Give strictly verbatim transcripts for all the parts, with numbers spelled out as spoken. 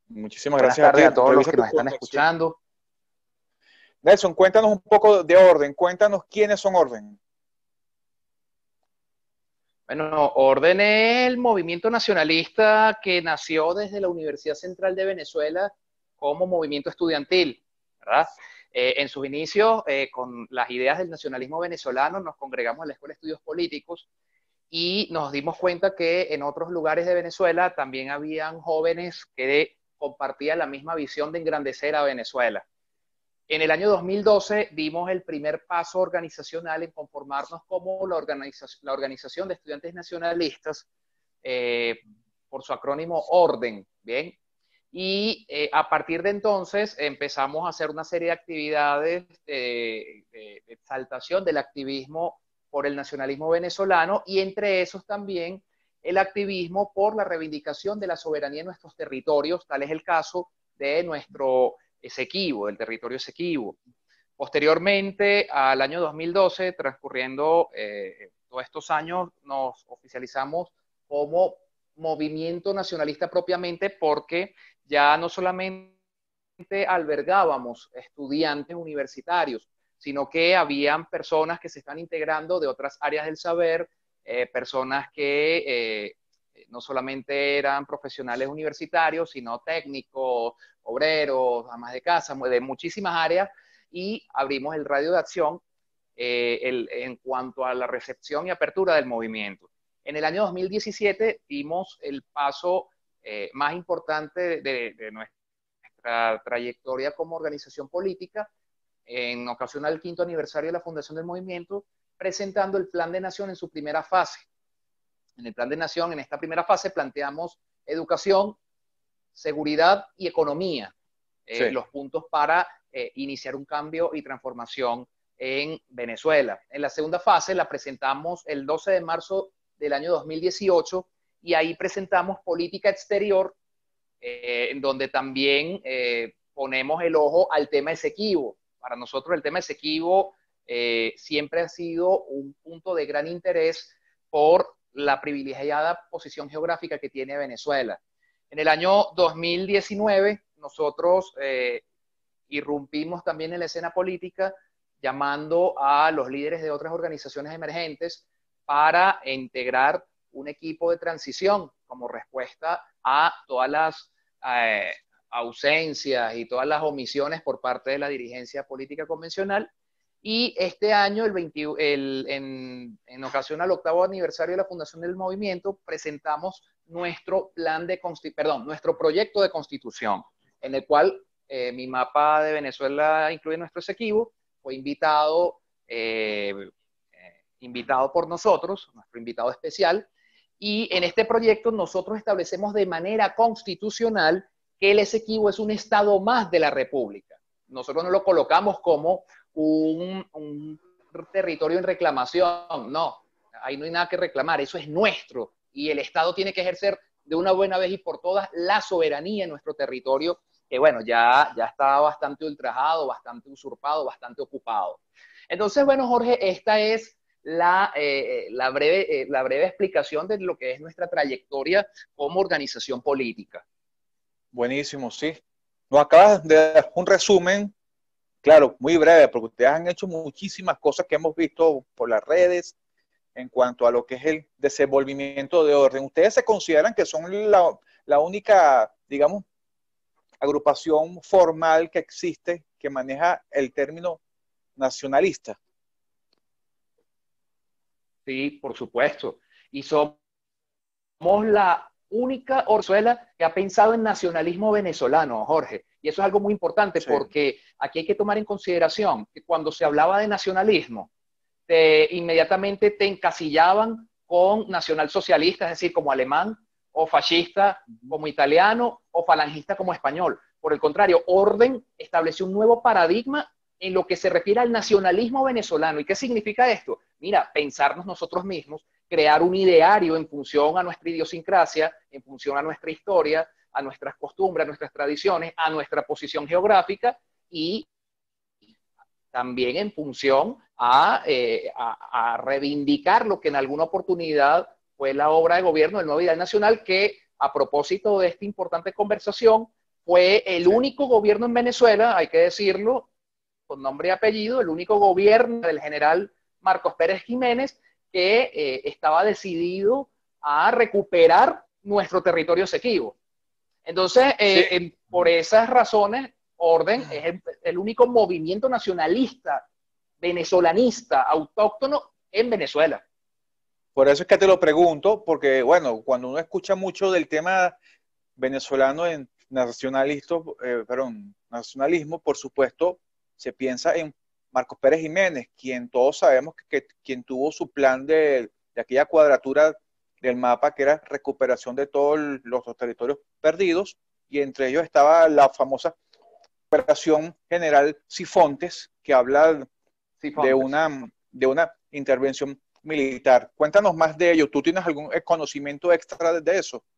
Muchísimas Buenas gracias a ti. tardes a todos los Revisa que tu nos están conexión. escuchando. Nelson, cuéntanos un poco de Orden. Cuéntanos quiénes son Orden. Bueno, Orden es el movimiento nacionalista que nació desde la Universidad Central de Venezuela como movimiento estudiantil, ¿verdad? Eh, en sus inicios, eh, con las ideas del nacionalismo venezolano, nos congregamos en la Escuela de Estudios Políticos y nos dimos cuenta que en otros lugares de Venezuela también habían jóvenes que compartían la misma visión de engrandecer a Venezuela. En el año dos mil doce dimos el primer paso organizacional en conformarnos como la, organiza la Organización de Estudiantes Nacionalistas, eh, por su acrónimo ORDEN, ¿bien? Y eh, a partir de entonces empezamos a hacer una serie de actividades de, de, de exaltación del activismo por el nacionalismo venezolano y entre esos también el activismo por la reivindicación de la soberanía en nuestros territorios, tal es el caso de nuestro Esequibo, del territorio Esequibo. Posteriormente, al año dos mil doce, transcurriendo eh, todos estos años, nos oficializamos como movimiento nacionalista propiamente porque ya no solamente albergábamos estudiantes universitarios, sino que habían personas que se están integrando de otras áreas del saber, eh, personas que eh, no solamente eran profesionales universitarios, sino técnicos, obreros, amas de casa, de muchísimas áreas, y abrimos el radio de acción eh, el, en cuanto a la recepción y apertura del movimiento. En el año dos mil diecisiete dimos el paso eh, más importante de, de, de nuestra trayectoria como organización política, en ocasión al quinto aniversario de la fundación del movimiento, presentando el Plan de Nación en su primera fase. En el Plan de Nación, en esta primera fase, planteamos educación, seguridad y economía, eh, Sí. los puntos para eh, iniciar un cambio y transformación en Venezuela. En la segunda fase la presentamos el doce de marzo del año dos mil dieciocho y ahí presentamos política exterior, eh, en donde también eh, ponemos el ojo al tema Esequibo. Para nosotros el tema Esequibo eh, siempre ha sido un punto de gran interés por la privilegiada posición geográfica que tiene Venezuela. En el año dos mil diecinueve nosotros eh, irrumpimos también en la escena política llamando a los líderes de otras organizaciones emergentes para integrar un equipo de transición como respuesta a todas las eh, ausencias y todas las omisiones por parte de la dirigencia política convencional. Y este año, el veinte, el, en, en ocasión al octavo aniversario de la fundación del movimiento, presentamos nuestro plan de perdón, nuestro proyecto de constitución, en el cual eh, mi mapa de Venezuela incluye nuestro Esequibo, fue invitado, eh, eh, invitado por nosotros, nuestro invitado especial, y en este proyecto nosotros establecemos de manera constitucional que el Esequibo es un estado más de la República. Nosotros no lo colocamos como un, un territorio en reclamación, no, ahí no hay nada que reclamar, eso es nuestro, y el Estado tiene que ejercer de una buena vez y por todas la soberanía en nuestro territorio, que bueno, ya, ya está bastante ultrajado, bastante usurpado, bastante ocupado. Entonces, bueno, Jorge, esta es la, eh, la, breve, eh, la breve explicación de lo que es nuestra trayectoria como organización política. Buenísimo, sí. Nos acabas de dar un resumen, claro, muy breve, porque ustedes han hecho muchísimas cosas que hemos visto por las redes en cuanto a lo que es el desenvolvimiento de orden. ¿Ustedes se consideran que son la, la única, digamos, agrupación formal que existe que maneja el término nacionalista? Sí, por supuesto. Y somos la única Orzuela que ha pensado en nacionalismo venezolano, Jorge. Y eso es algo muy importante Sí. porque aquí hay que tomar en consideración que cuando se hablaba de nacionalismo, te, inmediatamente te encasillaban con nacionalsocialista, es decir, como alemán, o fascista como italiano, o falangista como español. Por el contrario, Orden estableció un nuevo paradigma en lo que se refiere al nacionalismo venezolano. ¿Y qué significa esto? Mira, pensarnos nosotros mismos, crear un ideario en función a nuestra idiosincrasia, en función a nuestra historia, a nuestras costumbres, a nuestras tradiciones, a nuestra posición geográfica y también en función a, eh, a, a reivindicar lo que en alguna oportunidad fue la obra de gobierno del nuevo ideal nacional, que a propósito de esta importante conversación fue el sí. único gobierno en Venezuela, hay que decirlo, con nombre y apellido, el único gobierno del general Marcos Pérez Jiménez que eh, estaba decidido a recuperar nuestro territorio Esequibo. Entonces, Sí. eh, en, por esas razones, Orden es el, el único movimiento nacionalista, venezolanista, autóctono en Venezuela. Por eso es que te lo pregunto, porque bueno, cuando uno escucha mucho del tema venezolano en nacionalismo, eh, perdón, nacionalismo, por supuesto, se piensa en Marcos Pérez Jiménez, quien todos sabemos que, que quien tuvo su plan de, de aquella cuadratura del mapa, que era recuperación de todos los, los territorios perdidos, y entre ellos estaba la famosa Operación General Sifontes, que habla de Sifontes. una, de una intervención militar. Cuéntanos más de ello. ¿Tú tienes algún conocimiento extra de, de eso?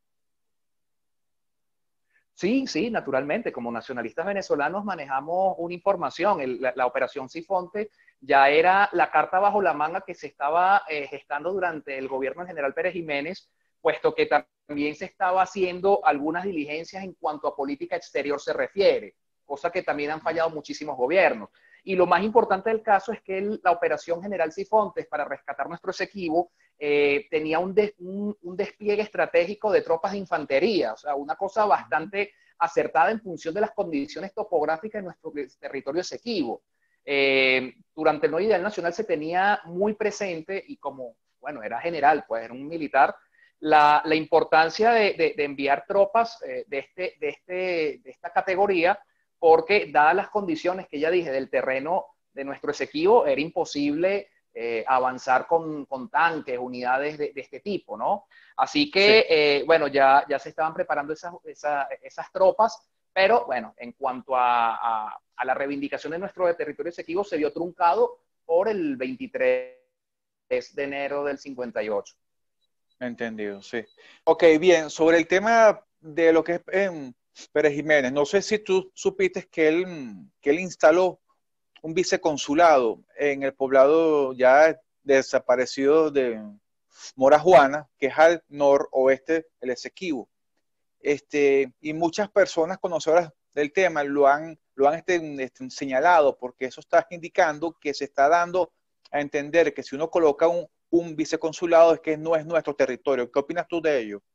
Sí, sí, naturalmente. Como nacionalistas venezolanos manejamos una información. El, la, la operación Sifonte ya era la carta bajo la manga que se estaba eh, gestando durante el gobierno del general Pérez Jiménez, puesto que también se estaba haciendo algunas diligencias en cuanto a política exterior se refiere, cosa que también han fallado muchísimos gobiernos. Y lo más importante del caso es que el, la operación General Sifontes para rescatar nuestro Esequibo eh, tenía un, de, un, un despliegue estratégico de tropas de infantería, o sea, una cosa bastante acertada en función de las condiciones topográficas de nuestro territorio Esequibo. Eh, durante el no ideal nacional se tenía muy presente, y como, bueno, era general, pues era un militar, la, la importancia de, de, de enviar tropas eh, de, este, de, este, de esta categoría, porque dadas las condiciones que ya dije del terreno de nuestro Esequibo, era imposible eh, avanzar con, con tanques, unidades de, de este tipo, ¿no? Así que, Sí. eh, bueno, ya, ya se estaban preparando esas, esas, esas tropas, pero bueno, en cuanto a, a, a la reivindicación de nuestro territorio Esequibo, se vio truncado por el veintitrés de enero del cincuenta y ocho. Entendido, sí. Ok, bien, sobre el tema de lo que es eh, Pérez Jiménez, no sé si tú supiste que él, que él instaló un viceconsulado en el poblado ya desaparecido de Mora Juana, que es al noroeste del Esequibo. Este, y muchas personas conocedoras del tema lo han, lo han este, este, señalado, porque eso está indicando que se está dando a entender que si uno coloca un, un viceconsulado es que no es nuestro territorio. ¿Qué opinas tú de ello?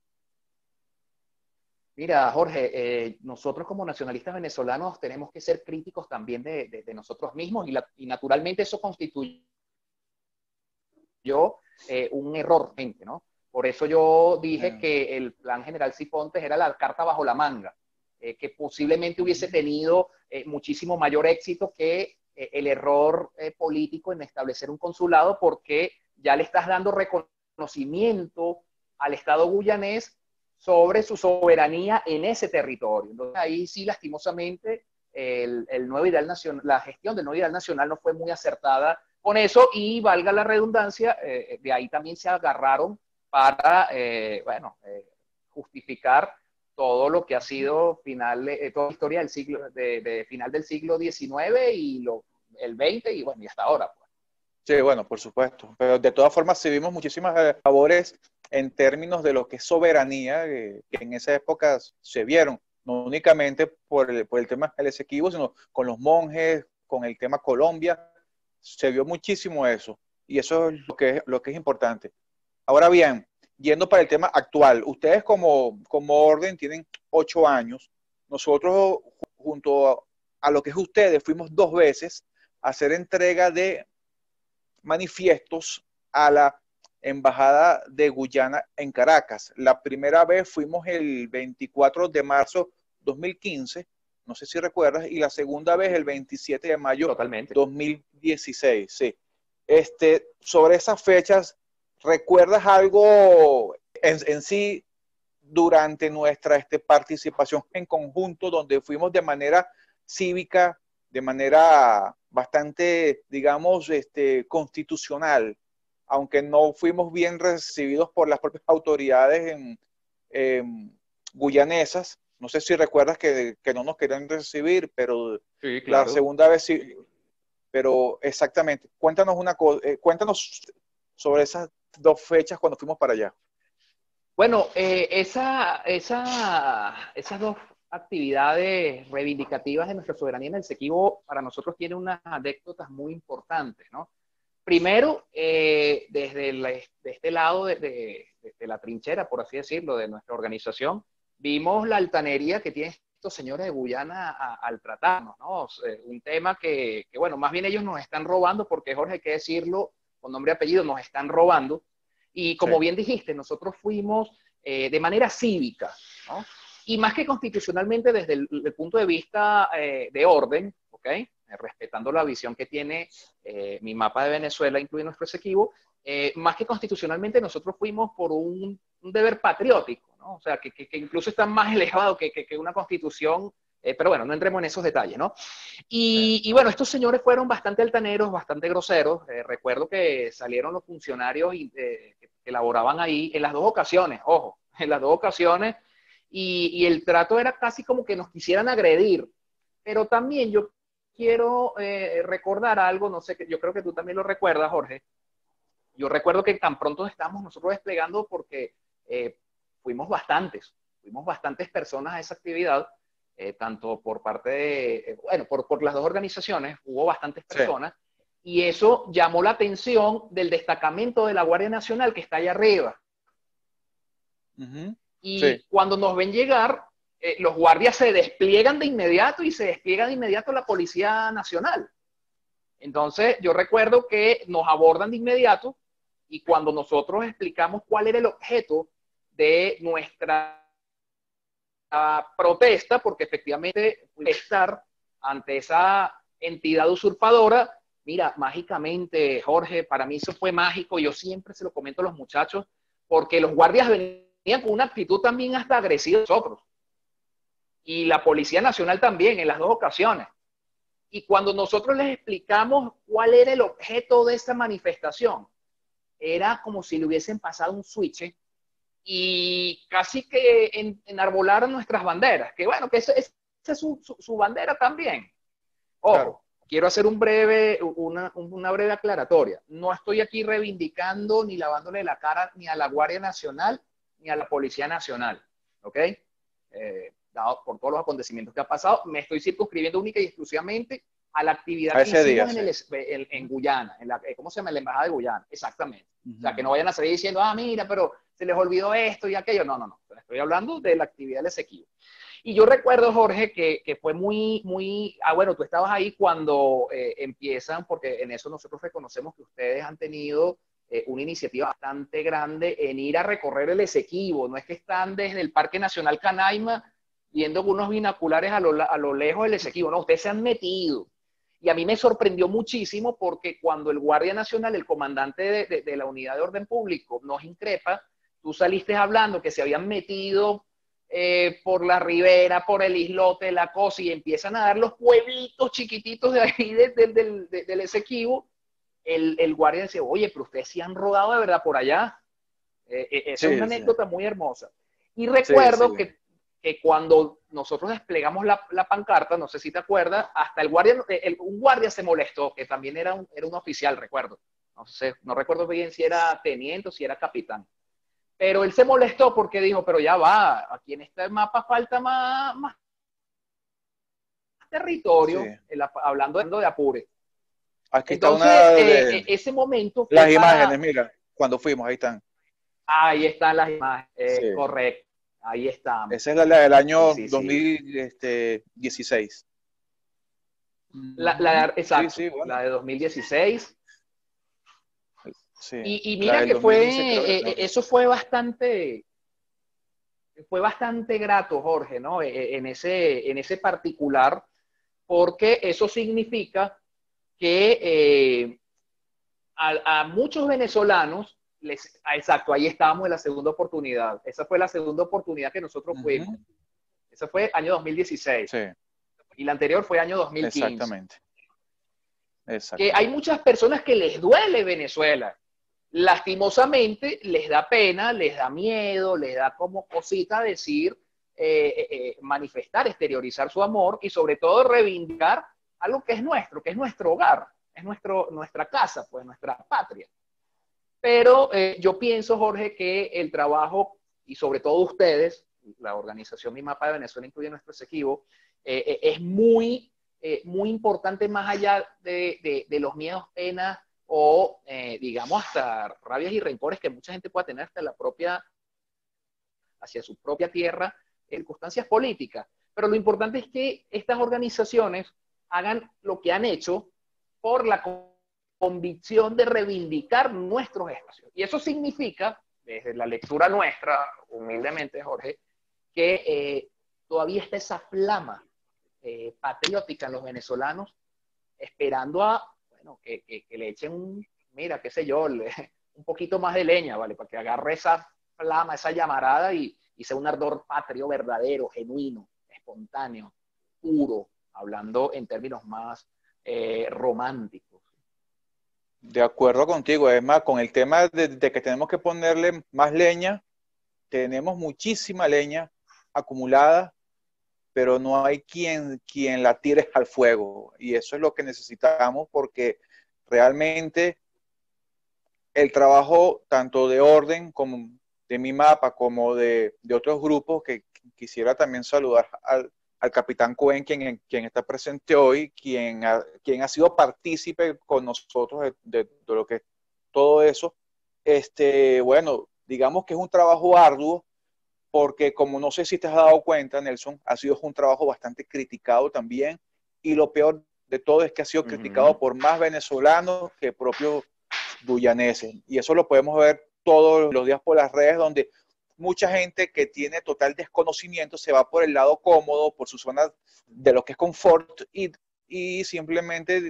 Mira, Jorge, eh, nosotros como nacionalistas venezolanos tenemos que ser críticos también de, de, de nosotros mismos y, la, y naturalmente eso constituyó eh, un error, gente, ¿no? Por eso yo dije Eh, que el plan general Sifontes era la carta bajo la manga, eh, que posiblemente uh hubiese -huh. tenido eh, muchísimo mayor éxito que eh, el error eh, político en establecer un consulado, porque ya le estás dando reconocimiento al Estado guyanés sobre su soberanía en ese territorio. Entonces ahí sí, lastimosamente, el, el nuevo ideal nacional, la gestión del nuevo ideal nacional no fue muy acertada con eso, y valga la redundancia, eh, de ahí también se agarraron para, eh, bueno, eh, justificar todo lo que ha sido final, eh, toda la historia del siglo, de, de final del siglo diecinueve y lo, el veinte y bueno, y hasta ahora. Pues. Sí, bueno, por supuesto. Pero de todas formas, sí vimos muchísimas eh, labores en términos de lo que es soberanía, eh, que en esa época se vieron, no únicamente por el, por el tema del Esequibo, sino con los monjes, con el tema Colombia, se vio muchísimo eso. Y eso es lo que es, lo que es importante. Ahora bien, yendo para el tema actual, ustedes como, como orden tienen ocho años. Nosotros, junto a, a lo que es ustedes, fuimos dos veces a hacer entrega de manifiestos a la Embajada de Guyana en Caracas. La primera vez fuimos el veinticuatro de marzo dos mil quince, no sé si recuerdas, y la segunda vez el veintisiete de mayo Totalmente. dos mil dieciséis. Sí. Este, sobre esas fechas, ¿recuerdas algo en, en sí durante nuestra este, participación en conjunto, donde fuimos de manera cívica, de manera bastante, digamos, este, constitucional, aunque no fuimos bien recibidos por las propias autoridades en, en guyanesas? No sé si recuerdas que, que no nos querían recibir, pero Sí, la claro. segunda vez sí, pero exactamente. Cuéntanos una cosa, eh, cuéntanos sobre esas dos fechas cuando fuimos para allá. Bueno, eh, esa, esa, esas dos actividades reivindicativas de nuestra soberanía en el Esequibo para nosotros tiene unas anécdotas muy importantes, ¿no? Primero, eh, desde, el, de este lado, de, de, de la trinchera, por así decirlo, de nuestra organización, vimos la altanería que tienen estos señores de Guyana a, al tratarnos, ¿no? O sea, un tema que, que, bueno, más bien ellos nos están robando, porque Jorge, hay que decirlo con nombre y apellido, nos están robando. Y como Sí. bien dijiste, nosotros fuimos eh, de manera cívica, ¿no? Y más que constitucionalmente desde el, el punto de vista eh, de orden, ¿ok? Eh, respetando la visión que tiene eh, mi mapa de Venezuela, incluye nuestro Esequibo, eh, más que constitucionalmente nosotros fuimos por un, un deber patriótico, ¿no? O sea, que, que, que incluso está más elevado que, que, que una constitución, eh, pero bueno, no entremos en esos detalles, ¿no? Y, y bueno, estos señores fueron bastante altaneros, bastante groseros. Eh, recuerdo que salieron los funcionarios y, eh, que, que laboraban ahí en las dos ocasiones, ojo, en las dos ocasiones, y, y el trato era casi como que nos quisieran agredir. Pero también yo quiero eh, recordar algo, no sé, yo creo que tú también lo recuerdas, Jorge. Yo recuerdo que tan pronto estamos nosotros desplegando porque eh, fuimos bastantes, fuimos bastantes personas a esa actividad, eh, tanto por parte de, eh, bueno, por, por las dos organizaciones, hubo bastantes personas, sí. Y eso llamó la atención del destacamento de la Guardia Nacional que está allá arriba. Uh-huh. Y Sí. cuando nos ven llegar, eh, los guardias se despliegan de inmediato y se despliega de inmediato la Policía Nacional. Entonces, yo recuerdo que nos abordan de inmediato y cuando nosotros explicamos cuál era el objeto de nuestra protesta, porque efectivamente estar ante esa entidad usurpadora, mira, mágicamente, Jorge, para mí eso fue mágico, yo siempre se lo comento a los muchachos, porque los guardias venían con una actitud también hasta agresiva de nosotros. Y la Policía Nacional también, en las dos ocasiones. Y cuando nosotros les explicamos cuál era el objeto de esta manifestación, era como si le hubiesen pasado un switch y casi que en, enarbolaron nuestras banderas, que bueno, que esa es su, su, su bandera también. Ojo, claro. Quiero hacer un breve, una, una breve aclaratoria. No estoy aquí reivindicando ni lavándole la cara ni a la Guardia Nacional ni a la Policía Nacional, ¿ok? Eh, dado por todos los acontecimientos que ha pasado, me estoy circunscribiendo única y exclusivamente a la actividad a que hicimos día, en, sí. el, en, en Guyana, en la, ¿cómo se llama? En la Embajada de Guyana, exactamente. Uh-huh. O sea, que no vayan a salir diciendo, ah, mira, pero se les olvidó esto y aquello. No, no, no. Estoy hablando de la actividad del Esequibo. Y yo recuerdo, Jorge, que, que fue muy, muy... Ah, bueno, tú estabas ahí cuando eh, empiezan, porque en eso nosotros reconocemos que ustedes han tenido eh, una iniciativa bastante grande en ir a recorrer el Esequibo. No es que están desde el Parque Nacional Canaima viendo unos binoculares a lo, a lo lejos del Esequibo. No, ustedes se han metido. Y a mí me sorprendió muchísimo porque cuando el Guardia Nacional, el comandante de, de, de la Unidad de Orden Público, nos increpa, tú saliste hablando que se habían metido eh, por la ribera, por el islote, la cosa, y empiezan a dar los pueblitos chiquititos de ahí de, de, de, de, del Esequibo. El, el guardia decía, oye, pero ustedes sí han rodado de verdad por allá. Eh, eh, esa sí, es una sí. anécdota muy hermosa. Y recuerdo sí, sí. que que cuando nosotros desplegamos la, la pancarta, no sé si te acuerdas, hasta el guardia, el, un guardia se molestó, que también era un, era un oficial, recuerdo. No sé, no recuerdo bien si era teniente o si era capitán. Pero él se molestó porque dijo, pero ya va, aquí en este mapa falta más, más territorio, sí. el, hablando de Apure. Aquí Entonces, está una de, eh, ese momento fue las para... imágenes, mira, cuando fuimos, ahí están. Ahí están las imágenes, eh, sí. Correcto. Ahí está. Esa es la, la del año sí, sí, dos mil dieciséis. La, la, exacto, sí, sí, bueno. La de dos mil dieciséis. Sí, y, y mira que fue, eh, no. eso fue bastante, fue bastante grato, Jorge, ¿no? En ese, en ese particular, porque eso significa que eh, a, a muchos venezolanos, les, exacto, ahí estábamos en la segunda oportunidad. Esa fue la segunda oportunidad que nosotros fuimos. Uh-huh. Esa fue año dos mil dieciséis. Sí. Y la anterior fue año dos mil quince. Exactamente. Exactamente. Que hay muchas personas que les duele Venezuela. Lastimosamente, les da pena, les da miedo, les da como cosita decir, eh, eh, manifestar, exteriorizar su amor y sobre todo reivindicar algo que es nuestro, que es nuestro hogar, es nuestro, nuestra casa, pues nuestra patria. Pero eh, yo pienso, Jorge, que el trabajo, y sobre todo ustedes, la organización Mi Mapa de Venezuela incluye nuestro Esequibo, eh, eh, es muy, eh, muy importante más allá de, de, de los miedos, penas o, eh, digamos, hasta rabias y rencores que mucha gente pueda tener hasta la propia, hacia su propia tierra, circunstancias políticas. Pero lo importante es que estas organizaciones hagan lo que han hecho por la convicción de reivindicar nuestros espacios. Y eso significa, desde la lectura nuestra, humildemente, Jorge, que eh, todavía está esa flama eh, patriótica en los venezolanos, esperando a, bueno, que, que, que le echen un, mira, qué sé yo, le, un poquito más de leña, ¿vale? Para que agarre esa flama, esa llamarada y, y sea un ardor patrio verdadero, genuino, espontáneo, puro, hablando en términos más eh, románticos. De acuerdo contigo, es más, con el tema de, de que tenemos que ponerle más leña, tenemos muchísima leña acumulada, pero no hay quien, quien la tire al fuego. Y eso es lo que necesitamos porque realmente el trabajo tanto de Orden como de Mi Mapa, como de, de otros grupos, que quisiera también saludar al, al capitán Cohen, quien, quien está presente hoy, quien ha, quien ha sido partícipe con nosotros de, de, de lo que es todo eso. Este, bueno, digamos que es un trabajo arduo, porque como no sé si te has dado cuenta, Nelson, ha sido un trabajo bastante criticado también, y lo peor de todo es que ha sido uh-huh. criticado por más venezolanos que propios guyaneses, y eso lo podemos ver todos los días por las redes, donde mucha gente que tiene total desconocimiento se va por el lado cómodo, por su zona de lo que es confort, y, y simplemente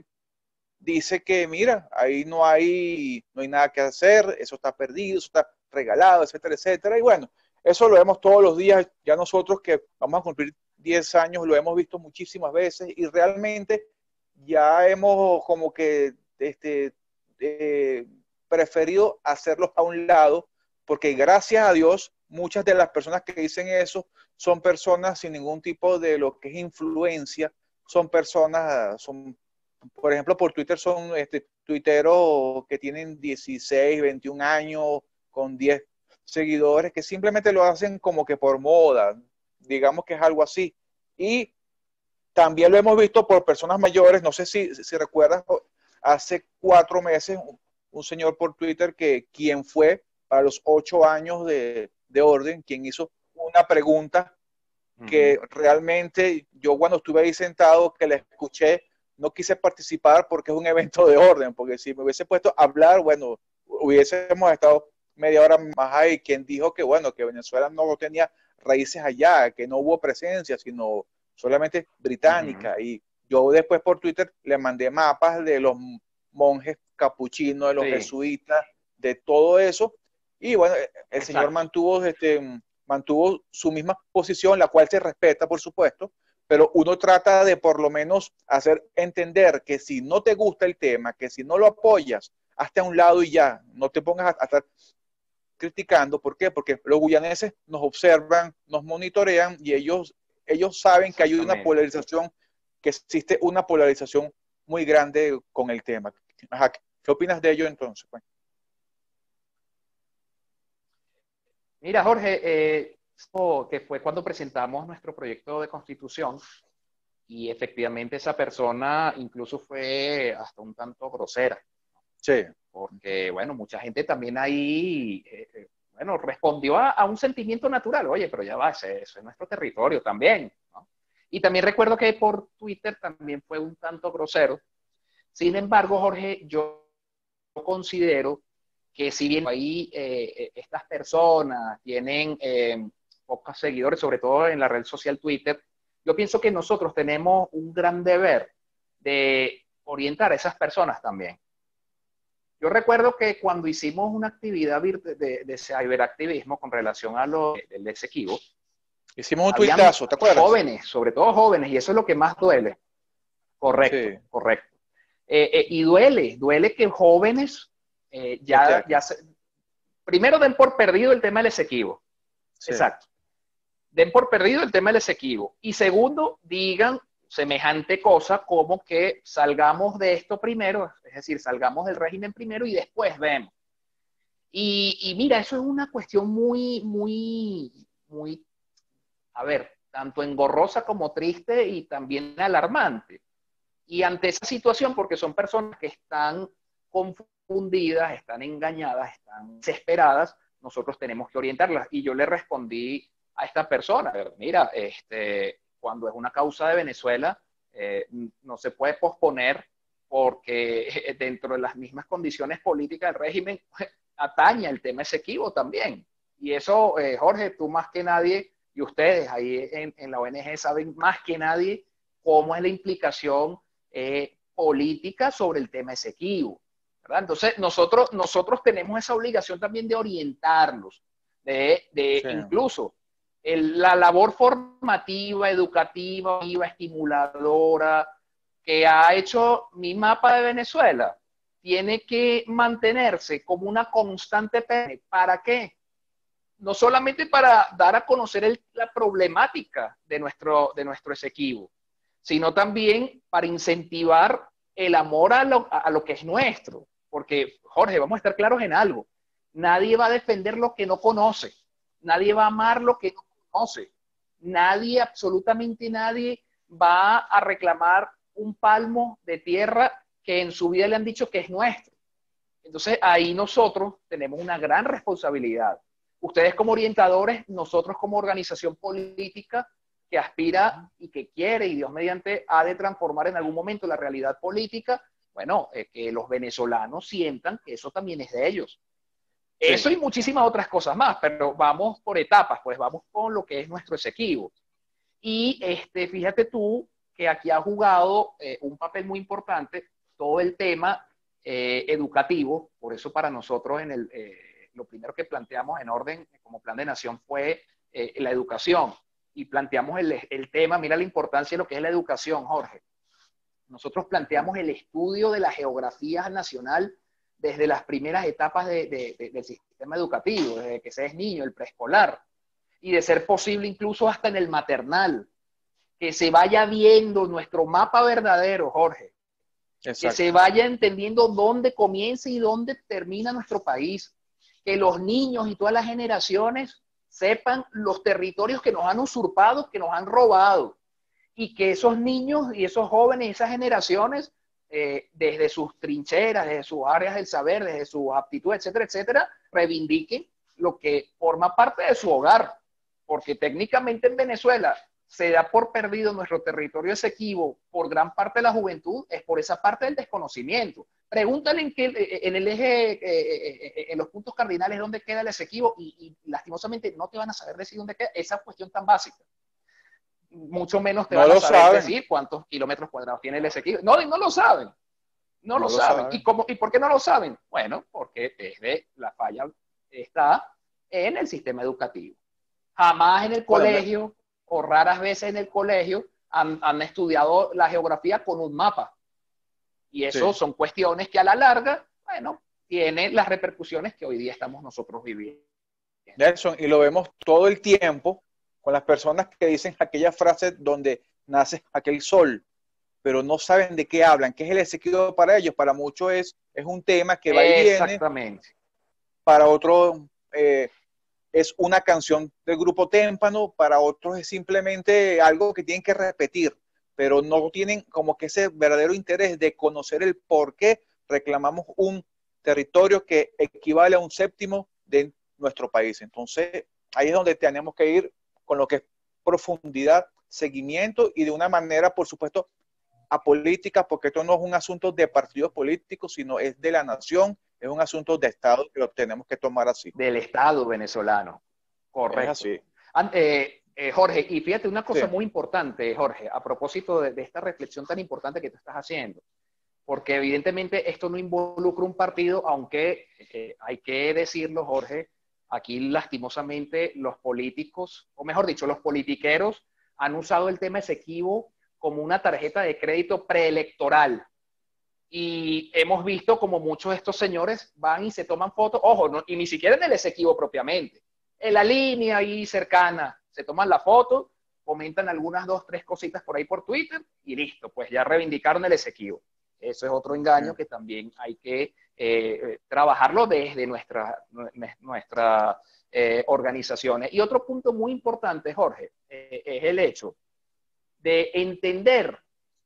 dice que mira, ahí no hay, no hay nada que hacer, eso está perdido, eso está regalado, etcétera, etcétera, y bueno, eso lo vemos todos los días, ya nosotros que vamos a cumplir diez años lo hemos visto muchísimas veces, y realmente ya hemos como que este, eh, preferido hacerlos a un lado, porque gracias a Dios muchas de las personas que dicen eso son personas sin ningún tipo de lo que es influencia, son personas, son, por ejemplo, por Twitter son este, tuiteros que tienen dieciséis, veintiún años, con diez seguidores, que simplemente lo hacen como que por moda, digamos que es algo así. Y también lo hemos visto por personas mayores, no sé si, si recuerdas, hace cuatro meses, un, un señor por Twitter que quien fue para los ocho años de, de Orden, quien hizo una pregunta que uh-huh. realmente yo cuando estuve ahí sentado, que la escuché, no quise participar porque es un evento de Orden, porque si me hubiese puesto a hablar, bueno, hubiésemos estado media hora más ahí. Quien dijo que, bueno, que Venezuela no tenía raíces allá, que no hubo presencia, sino solamente británica. Uh-huh. Y yo después por Twitter le mandé mapas de los monjes capuchinos, de los sí. jesuitas, de todo eso. Y bueno, el Exacto. señor mantuvo, este, mantuvo su misma posición, la cual se respeta, por supuesto, pero uno trata de por lo menos hacer entender que si no te gusta el tema, que si no lo apoyas, hazte a un lado y ya, no te pongas a, a estar criticando. ¿Por qué? Porque los guyaneses nos observan, nos monitorean y ellos, ellos saben que hay una polarización, que existe una polarización muy grande con el tema. Ajá. ¿Qué opinas de ello entonces? Pues? Mira, Jorge, eh, que fue cuando presentamos nuestro proyecto de constitución y efectivamente esa persona incluso fue hasta un tanto grosera. Sí. Porque, bueno, mucha gente también ahí, eh, bueno, respondió a, a un sentimiento natural. Oye, pero ya va, eso es nuestro territorio también, ¿no? Y también recuerdo que por Twitter también fue un tanto grosero. Sin embargo, Jorge, yo considero que si bien ahí eh, estas personas tienen eh, pocos seguidores, sobre todo en la red social Twitter, yo pienso que nosotros tenemos un gran deber de orientar a esas personas también. Yo recuerdo que cuando hicimos una actividad de, de, de ciberactivismo con relación a lo del Esequibo, hicimos un tuitazo, ¿te acuerdas? Jóvenes, sobre todo jóvenes, y eso es lo que más duele. Correcto, sí. correcto. Eh, eh, y duele, duele que jóvenes eh, ya, ya se, primero den por perdido el tema del Esequibo. Sí. Exacto. Den por perdido el tema del Esequibo. Y segundo, digan semejante cosa como que salgamos de esto primero, es decir, salgamos del régimen primero y después vemos. Y, y mira, eso es una cuestión muy, muy, muy, a ver, tanto engorrosa como triste y también alarmante. Y ante esa situación, porque son personas que están confundidas, están engañadas, están desesperadas, nosotros tenemos que orientarlas. Y yo le respondí a esta persona, mira, este, cuando es una causa de Venezuela, eh, no se puede posponer porque dentro de las mismas condiciones políticas del régimen atañe el tema Esequibo también. Y eso, eh, Jorge, tú más que nadie, y ustedes ahí en, en la O N G saben más que nadie cómo es la implicación eh, política sobre el tema Esequibo, ¿verdad? Entonces, nosotros, nosotros tenemos esa obligación también de orientarlos, de, de Sí. incluso el, la labor formativa, educativa, estimuladora, que ha hecho mi mapa de Venezuela, tiene que mantenerse como una constante. ¿Para qué? No solamente para dar a conocer el, la problemática de nuestro, de nuestro Esequibo, sino también para incentivar el amor a lo, a lo que es nuestro. Porque, Jorge, vamos a estar claros en algo. Nadie va a defender lo que no conoce. Nadie va a amar lo que no conoce. Nadie, absolutamente nadie, va a reclamar un palmo de tierra que en su vida le han dicho que es nuestro. Entonces, ahí nosotros tenemos una gran responsabilidad. Ustedes como orientadores, nosotros como organización política que aspira y que quiere, y Dios mediante, ha de transformar en algún momento la realidad política, bueno, eh, que los venezolanos sientan que eso también es de ellos. Sí. Eso y muchísimas otras cosas más, pero vamos por etapas, pues vamos con lo que es nuestro Esequibo. Y este, fíjate tú que aquí ha jugado eh, un papel muy importante todo el tema eh, educativo. Por eso para nosotros en el, eh, lo primero que planteamos en orden como plan de nación fue eh, la educación. Y planteamos el, el tema, mira la importancia de lo que es la educación, Jorge. Nosotros planteamos el estudio de la geografía nacional desde las primeras etapas de, de, de, del sistema educativo, desde que se es niño, el preescolar, y de ser posible incluso hasta en el maternal, que se vaya viendo nuestro mapa verdadero, Jorge. Exacto. Que se vaya entendiendo dónde comienza y dónde termina nuestro país, que los niños y todas las generaciones sepan los territorios que nos han usurpado, que nos han robado, y que esos niños y esos jóvenes y esas generaciones, eh, desde sus trincheras, desde sus áreas del saber, desde sus aptitudes, etcétera, etcétera, reivindiquen lo que forma parte de su hogar, porque técnicamente en Venezuela se da por perdido nuestro territorio Esequibo por gran parte de la juventud, es por esa parte del desconocimiento. Pregúntale en, qué, en el eje, eh, en los puntos cardinales dónde queda el Esequibo y, y lastimosamente no te van a saber decir dónde queda esa cuestión tan básica. Mucho menos te no van a saber saben. decir cuántos kilómetros cuadrados tiene el Esequibo. No, no lo saben. No, no lo, lo saben. saben. ¿Y, cómo, ¿Y por qué no lo saben? Bueno, porque desde la falla está en el sistema educativo. Jamás en el colegio, bueno, o raras veces en el colegio, han, han estudiado la geografía con un mapa. Y eso sí. son cuestiones que a la larga, bueno, tienen las repercusiones que hoy día estamos nosotros viviendo. Nelson, y lo vemos todo el tiempo con las personas que dicen aquella frase donde nace aquel sol, pero no saben de qué hablan, qué es el Esequibo para ellos. Para muchos es, es un tema que va y viene. Exactamente. Para otros eh, es una canción del grupo Témpano, para otros es simplemente algo que tienen que repetir, pero no tienen como que ese verdadero interés de conocer el por qué reclamamos un territorio que equivale a un séptimo de nuestro país. Entonces, ahí es donde tenemos que ir con lo que es profundidad, seguimiento y de una manera, por supuesto, apolítica, porque esto no es un asunto de partidos políticos, sino es de la nación, es un asunto de Estado que lo tenemos que tomar así. Del Estado venezolano. Correcto. Es así. Eh, eh, Jorge, y fíjate una cosa sí. muy importante, Jorge, a propósito de, de esta reflexión tan importante que tú estás haciendo, porque evidentemente esto no involucra un partido, aunque eh, hay que decirlo, Jorge, aquí lastimosamente los políticos, o mejor dicho, los politiqueros han usado el tema Esequibo como una tarjeta de crédito preelectoral. Y hemos visto como muchos de estos señores van y se toman fotos, ojo, no, y ni siquiera en el Esequibo propiamente, en la línea ahí cercana, se toman la foto, comentan algunas dos, tres cositas por ahí por Twitter y listo, pues ya reivindicaron el Esequibo. Eso es otro engaño sí. que también hay que eh, trabajarlo desde nuestra, nuestra eh, organizaciones. Y otro punto muy importante, Jorge, eh, es el hecho de entender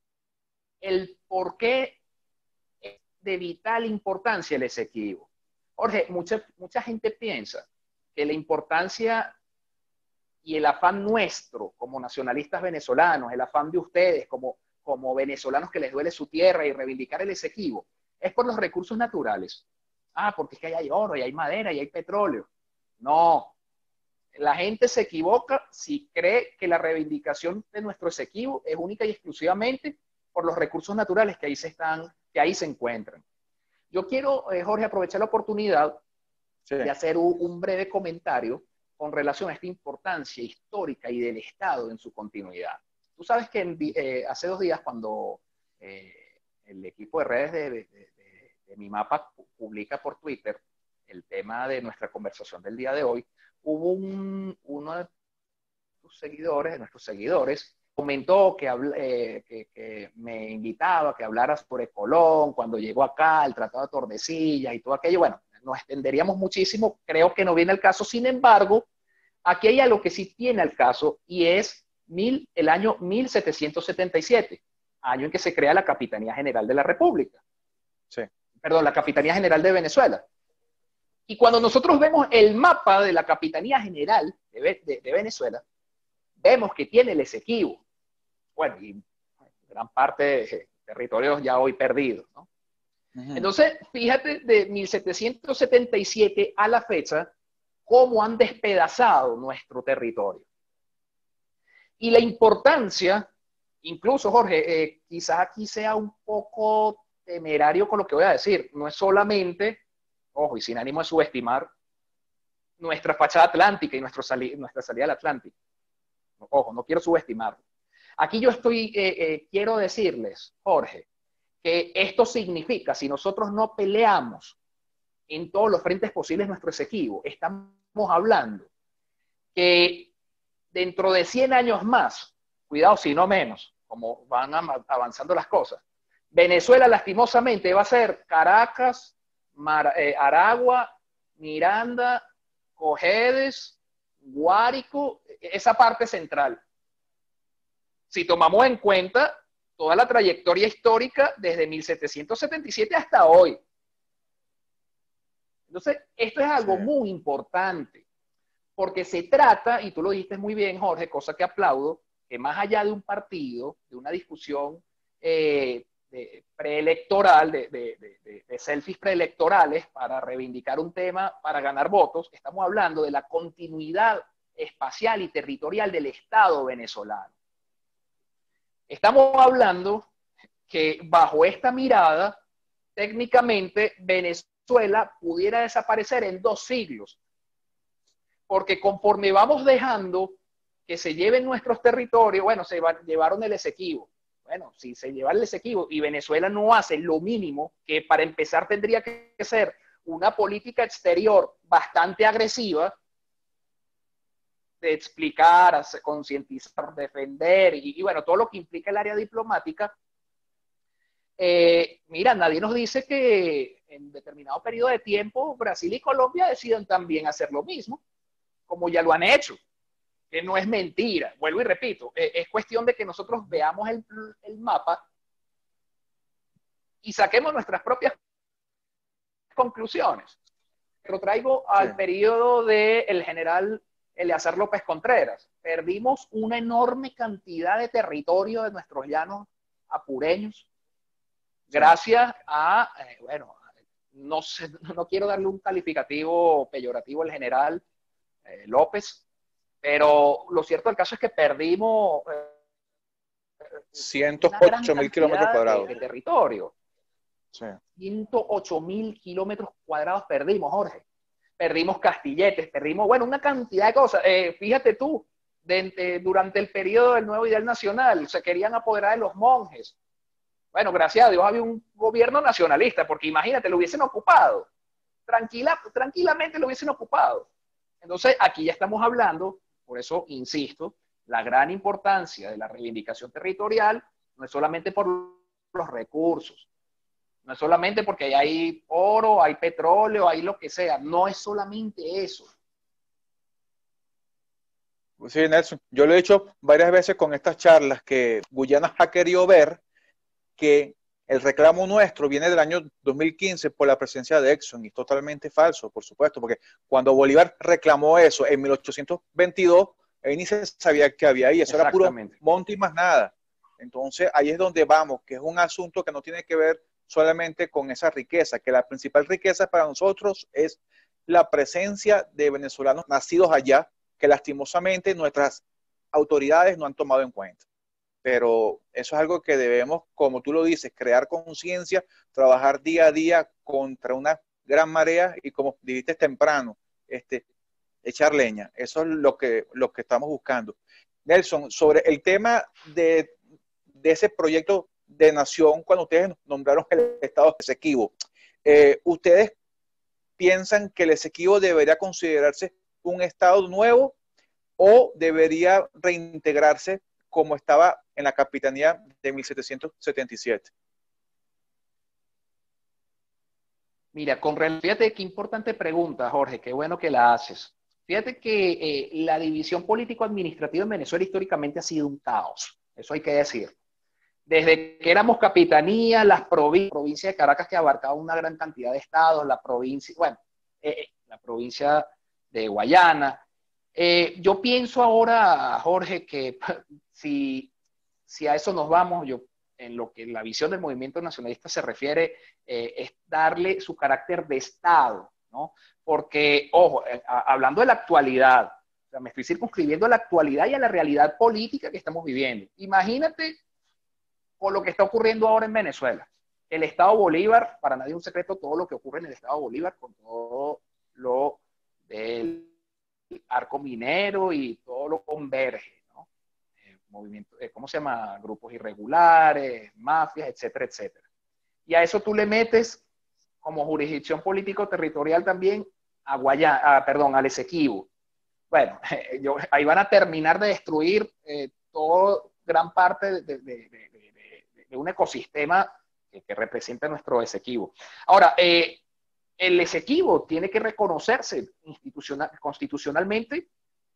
el por qué es de vital importancia el Esequibo. Jorge, mucha, mucha gente piensa que la importancia y el afán nuestro como nacionalistas venezolanos, el afán de ustedes como, como venezolanos que les duele su tierra y reivindicar el Esequibo, es por los recursos naturales. Ah, porque es que ahí hay oro, y hay madera, y hay petróleo. No, la gente se equivoca si cree que la reivindicación de nuestro Esequibo es única y exclusivamente por los recursos naturales que ahí se, están, que ahí se encuentran. Yo quiero, eh, Jorge, aprovechar la oportunidad sí. de hacer un, un breve comentario con relación a esta importancia histórica y del Estado en su continuidad. Tú sabes que en, eh, hace dos días cuando eh, el equipo de redes de, de, de, de Mi Mapa publica por Twitter el tema de nuestra conversación del día de hoy, hubo un, uno de tus seguidores, de nuestros seguidores, comentó que, eh, que, que me invitaba a que hablara sobre Colón, cuando llegó acá, el Tratado de Tordesillas y todo aquello. Bueno, nos extenderíamos muchísimo, creo que no viene al caso. Sin embargo, aquí hay algo que sí tiene al caso y es mil, el año mil setecientos setenta y siete, año en que se crea la Capitanía General de la República. Sí. Perdón, la Capitanía General de Venezuela. Y cuando nosotros vemos el mapa de la Capitanía General de, de, de Venezuela, vemos que tiene el Esequibo. Bueno, y gran parte de territorios ya hoy perdidos, ¿no? Uh-huh. Entonces, fíjate, de mil setecientos setenta y siete a la fecha, cómo han despedazado nuestro territorio. Y la importancia, incluso, Jorge, eh, quizás aquí sea un poco temerario con lo que voy a decir, no es solamente, ojo, y sin ánimo de subestimar, nuestra fachada atlántica y nuestro sali nuestra salida al Atlántico. Ojo, no quiero subestimarlo. Aquí yo estoy, eh, eh, quiero decirles, Jorge, que esto significa, si nosotros no peleamos en todos los frentes posibles nuestro Esequibo, estamos hablando que dentro de cien años más, cuidado si no menos, como van avanzando las cosas, Venezuela lastimosamente va a ser Caracas, Mar, eh, Aragua, Miranda, Cojedes, Guárico, esa parte central. Si tomamos en cuenta toda la trayectoria histórica desde mil setecientos setenta y siete hasta hoy. Entonces, esto es algo sí. muy importante, porque se trata, y tú lo dijiste muy bien, Jorge, cosa que aplaudo, que más allá de un partido, de una discusión eh, de, preelectoral, de, de, de, de selfies preelectorales para reivindicar un tema, para ganar votos, estamos hablando de la continuidad espacial y territorial del Estado venezolano. Estamos hablando que bajo esta mirada, técnicamente Venezuela pudiera desaparecer en dos siglos, porque conforme vamos dejando que se lleven nuestros territorios, bueno, se va, llevaron el Esequibo. Bueno, si se lleva el Esequibo y Venezuela no hace lo mínimo, que para empezar tendría que ser una política exterior bastante agresiva, de explicar, concientizar, defender y, y bueno, todo lo que implica el área diplomática. Eh, mira, nadie nos dice que en determinado periodo de tiempo Brasil y Colombia decidan también hacer lo mismo, como ya lo han hecho, que no es mentira. Vuelvo y repito, eh, es cuestión de que nosotros veamos el, el mapa y saquemos nuestras propias conclusiones. Lo traigo al sí. periodo del general Eleazar López Contreras. Perdimos una enorme cantidad de territorio de nuestros llanos apureños, gracias a, eh, bueno, no, sé, no quiero darle un calificativo peyorativo al general eh, López, pero lo cierto del caso es que perdimos eh, ciento ocho mil kilómetros cuadrados de, de territorio. Sí. ciento ocho mil kilómetros cuadrados perdimos, Jorge. Perdimos Castilletes, perdimos, bueno, una cantidad de cosas. Eh, fíjate tú, de, de, durante el periodo del nuevo ideal nacional, se querían apoderar de los monjes. Bueno, gracias a Dios había un gobierno nacionalista, porque imagínate, lo hubiesen ocupado. Tranquila, tranquilamente lo hubiesen ocupado. Entonces, aquí ya estamos hablando, por eso insisto, la gran importancia de la reivindicación territorial no es solamente por los recursos, no es solamente porque hay oro, hay petróleo, hay lo que sea. No es solamente eso. Sí, Nelson, yo lo he dicho varias veces con estas charlas que Guyana ha querido ver que el reclamo nuestro viene del año dos mil quince por la presencia de Exxon y es totalmente falso, por supuesto, porque cuando Bolívar reclamó eso en mil ochocientos veintidós, él ni se sabía que había ahí, eso era puro Exactamente. monte y más nada. Entonces ahí es donde vamos, que es un asunto que no tiene que ver solamente con esa riqueza, que la principal riqueza para nosotros es la presencia de venezolanos nacidos allá, que lastimosamente nuestras autoridades no han tomado en cuenta. Pero eso es algo que debemos, como tú lo dices, crear conciencia, trabajar día a día contra una gran marea y como dijiste temprano, este, echar leña. Eso es lo que, lo que estamos buscando. Nelson, sobre el tema de, de ese proyecto de nación, cuando ustedes nombraron el Estado Esequibo, eh, ¿ustedes piensan que el Esequibo debería considerarse un Estado nuevo o debería reintegrarse como estaba en la capitanía de mil setecientos setenta y siete? Mira, con relación, fíjate qué importante pregunta, Jorge, qué bueno que la haces. Fíjate que eh, la división político-administrativa en Venezuela históricamente ha sido un caos, eso hay que decir. Desde que éramos capitanía, las provincias, provincia de Caracas que abarcaba una gran cantidad de estados, la provincia, bueno, eh, la provincia de Guayana. Eh, yo pienso ahora, Jorge, que si, si a eso nos vamos, yo en lo que la visión del movimiento nacionalista se refiere, eh, es darle su carácter de Estado, ¿no? Porque, ojo, eh, hablando de la actualidad, o sea, me estoy circunscribiendo a la actualidad y a la realidad política que estamos viviendo. Imagínate con lo que está ocurriendo ahora en Venezuela. El Estado Bolívar, para nadie es un secreto todo lo que ocurre en el Estado Bolívar, con todo lo del arco minero y todo lo converge, ¿no? Eh, movimiento, eh, ¿cómo se llama? Grupos irregulares, mafias, etcétera, etcétera. Y a eso tú le metes como jurisdicción político-territorial también a Guayana, a, perdón, al Esequibo. Bueno, eh, yo, ahí van a terminar de destruir eh, todo, gran parte de, de, de, de, de, de un ecosistema que, que representa nuestro Esequibo. Ahora, eh, el Esequibo tiene que reconocerse institucional, constitucionalmente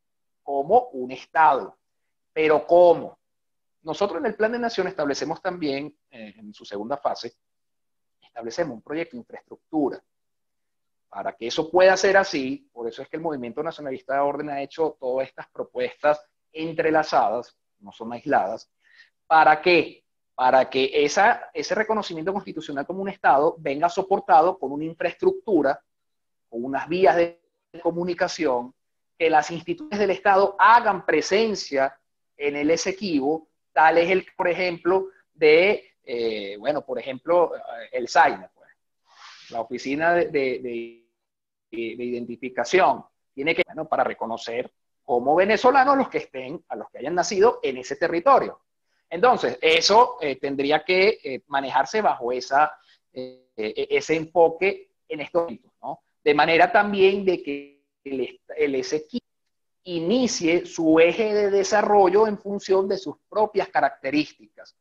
como un Estado. ¿Pero cómo? Nosotros en el Plan de Nación establecemos también, eh, en su segunda fase, establecemos un proyecto de infraestructura. Para que eso pueda ser así, por eso es que el Movimiento Nacionalista de Orden ha hecho todas estas propuestas entrelazadas, no son aisladas. ¿Para qué? Para que esa, ese reconocimiento constitucional como un Estado venga soportado con una infraestructura, con unas vías de comunicación, que las instituciones del Estado hagan presencia en el Esequibo, tal es el, por ejemplo, de, eh, bueno, por ejemplo, el SAINA, pues, la Oficina de, de, de, de Identificación, tiene que, bueno, para reconocer como venezolanos los que estén, a los que hayan nacido en ese territorio. Entonces, eso eh, tendría que eh, manejarse bajo esa, eh, ese enfoque en estos momentos, ¿no? De manera también de que el, el Esequibo inicie su eje de desarrollo en función de sus propias características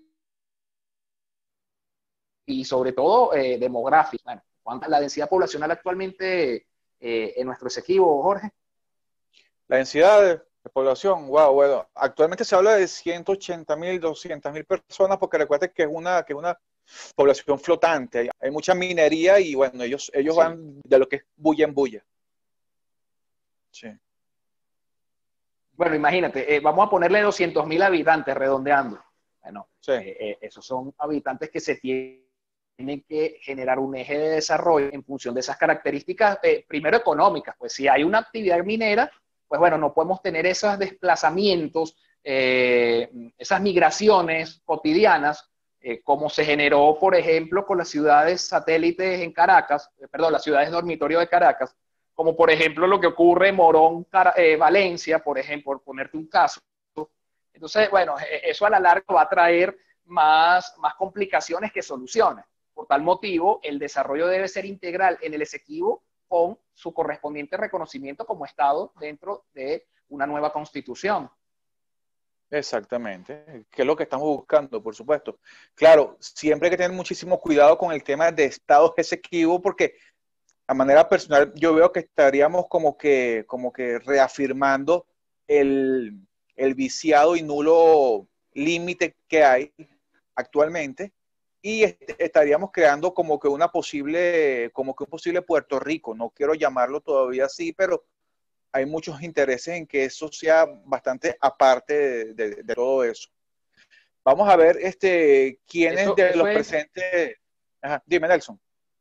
y sobre todo eh, demográficas. Bueno, ¿cuánta es la densidad poblacional actualmente eh, en nuestro Esequibo, Jorge? La densidad de, de población, wow, bueno, actualmente se habla de ciento ochenta mil, doscientas mil personas, porque recuerden que es una, que es una población flotante, hay, hay mucha minería y bueno, ellos, ellos Sí. van de lo que es bulla en bulla. Sí. Bueno, imagínate, eh, vamos a ponerle doscientos mil habitantes redondeando. Bueno, Sí. eh, eh, esos son habitantes que se tienen que generar un eje de desarrollo en función de esas características, eh, primero económicas, pues si hay una actividad minera, pues bueno, no podemos tener esos desplazamientos, eh, esas migraciones cotidianas, eh, como se generó, por ejemplo, con las ciudades satélites en Caracas, eh, perdón, las ciudades dormitorio de Caracas, como por ejemplo lo que ocurre en Morón, eh, Valencia, por ejemplo, por ponerte un caso. Entonces, bueno, eso a la larga va a traer más, más complicaciones que soluciones. Por tal motivo, el desarrollo debe ser integral en el Esequibo con su correspondiente reconocimiento como Estado dentro de una nueva constitución. Exactamente, que es lo que estamos buscando, por supuesto. Claro, siempre hay que tener muchísimo cuidado con el tema de estados Esequibo, porque a manera personal yo veo que estaríamos como que, como que reafirmando el, el viciado y nulo límite que hay actualmente, y est estaríamos creando como que una posible, como que un posible Puerto Rico. No quiero llamarlo todavía así, pero hay muchos intereses en que eso sea bastante aparte de, de, de todo eso. Vamos a ver este, quiénes Eso, de eso los es, presentes. Ajá, dime, Nelson.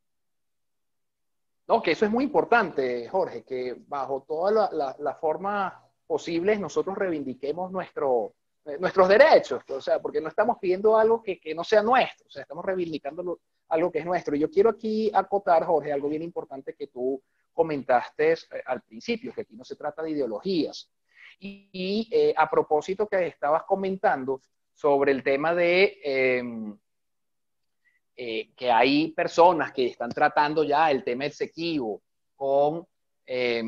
no, que eso es muy importante, Jorge, que bajo todas las la, la formas posibles nosotros reivindiquemos nuestro, eh, nuestros derechos, o sea, porque no estamos pidiendo algo que, que no sea nuestro, o sea, estamos reivindicando lo, algo que es nuestro. Y yo quiero aquí acotar, Jorge, algo bien importante que tú comentaste eh, al principio, que aquí no se trata de ideologías. Y, y eh, a propósito que estabas comentando sobre el tema de... Eh, eh, que hay personas que están tratando ya el tema exequivo con, eh,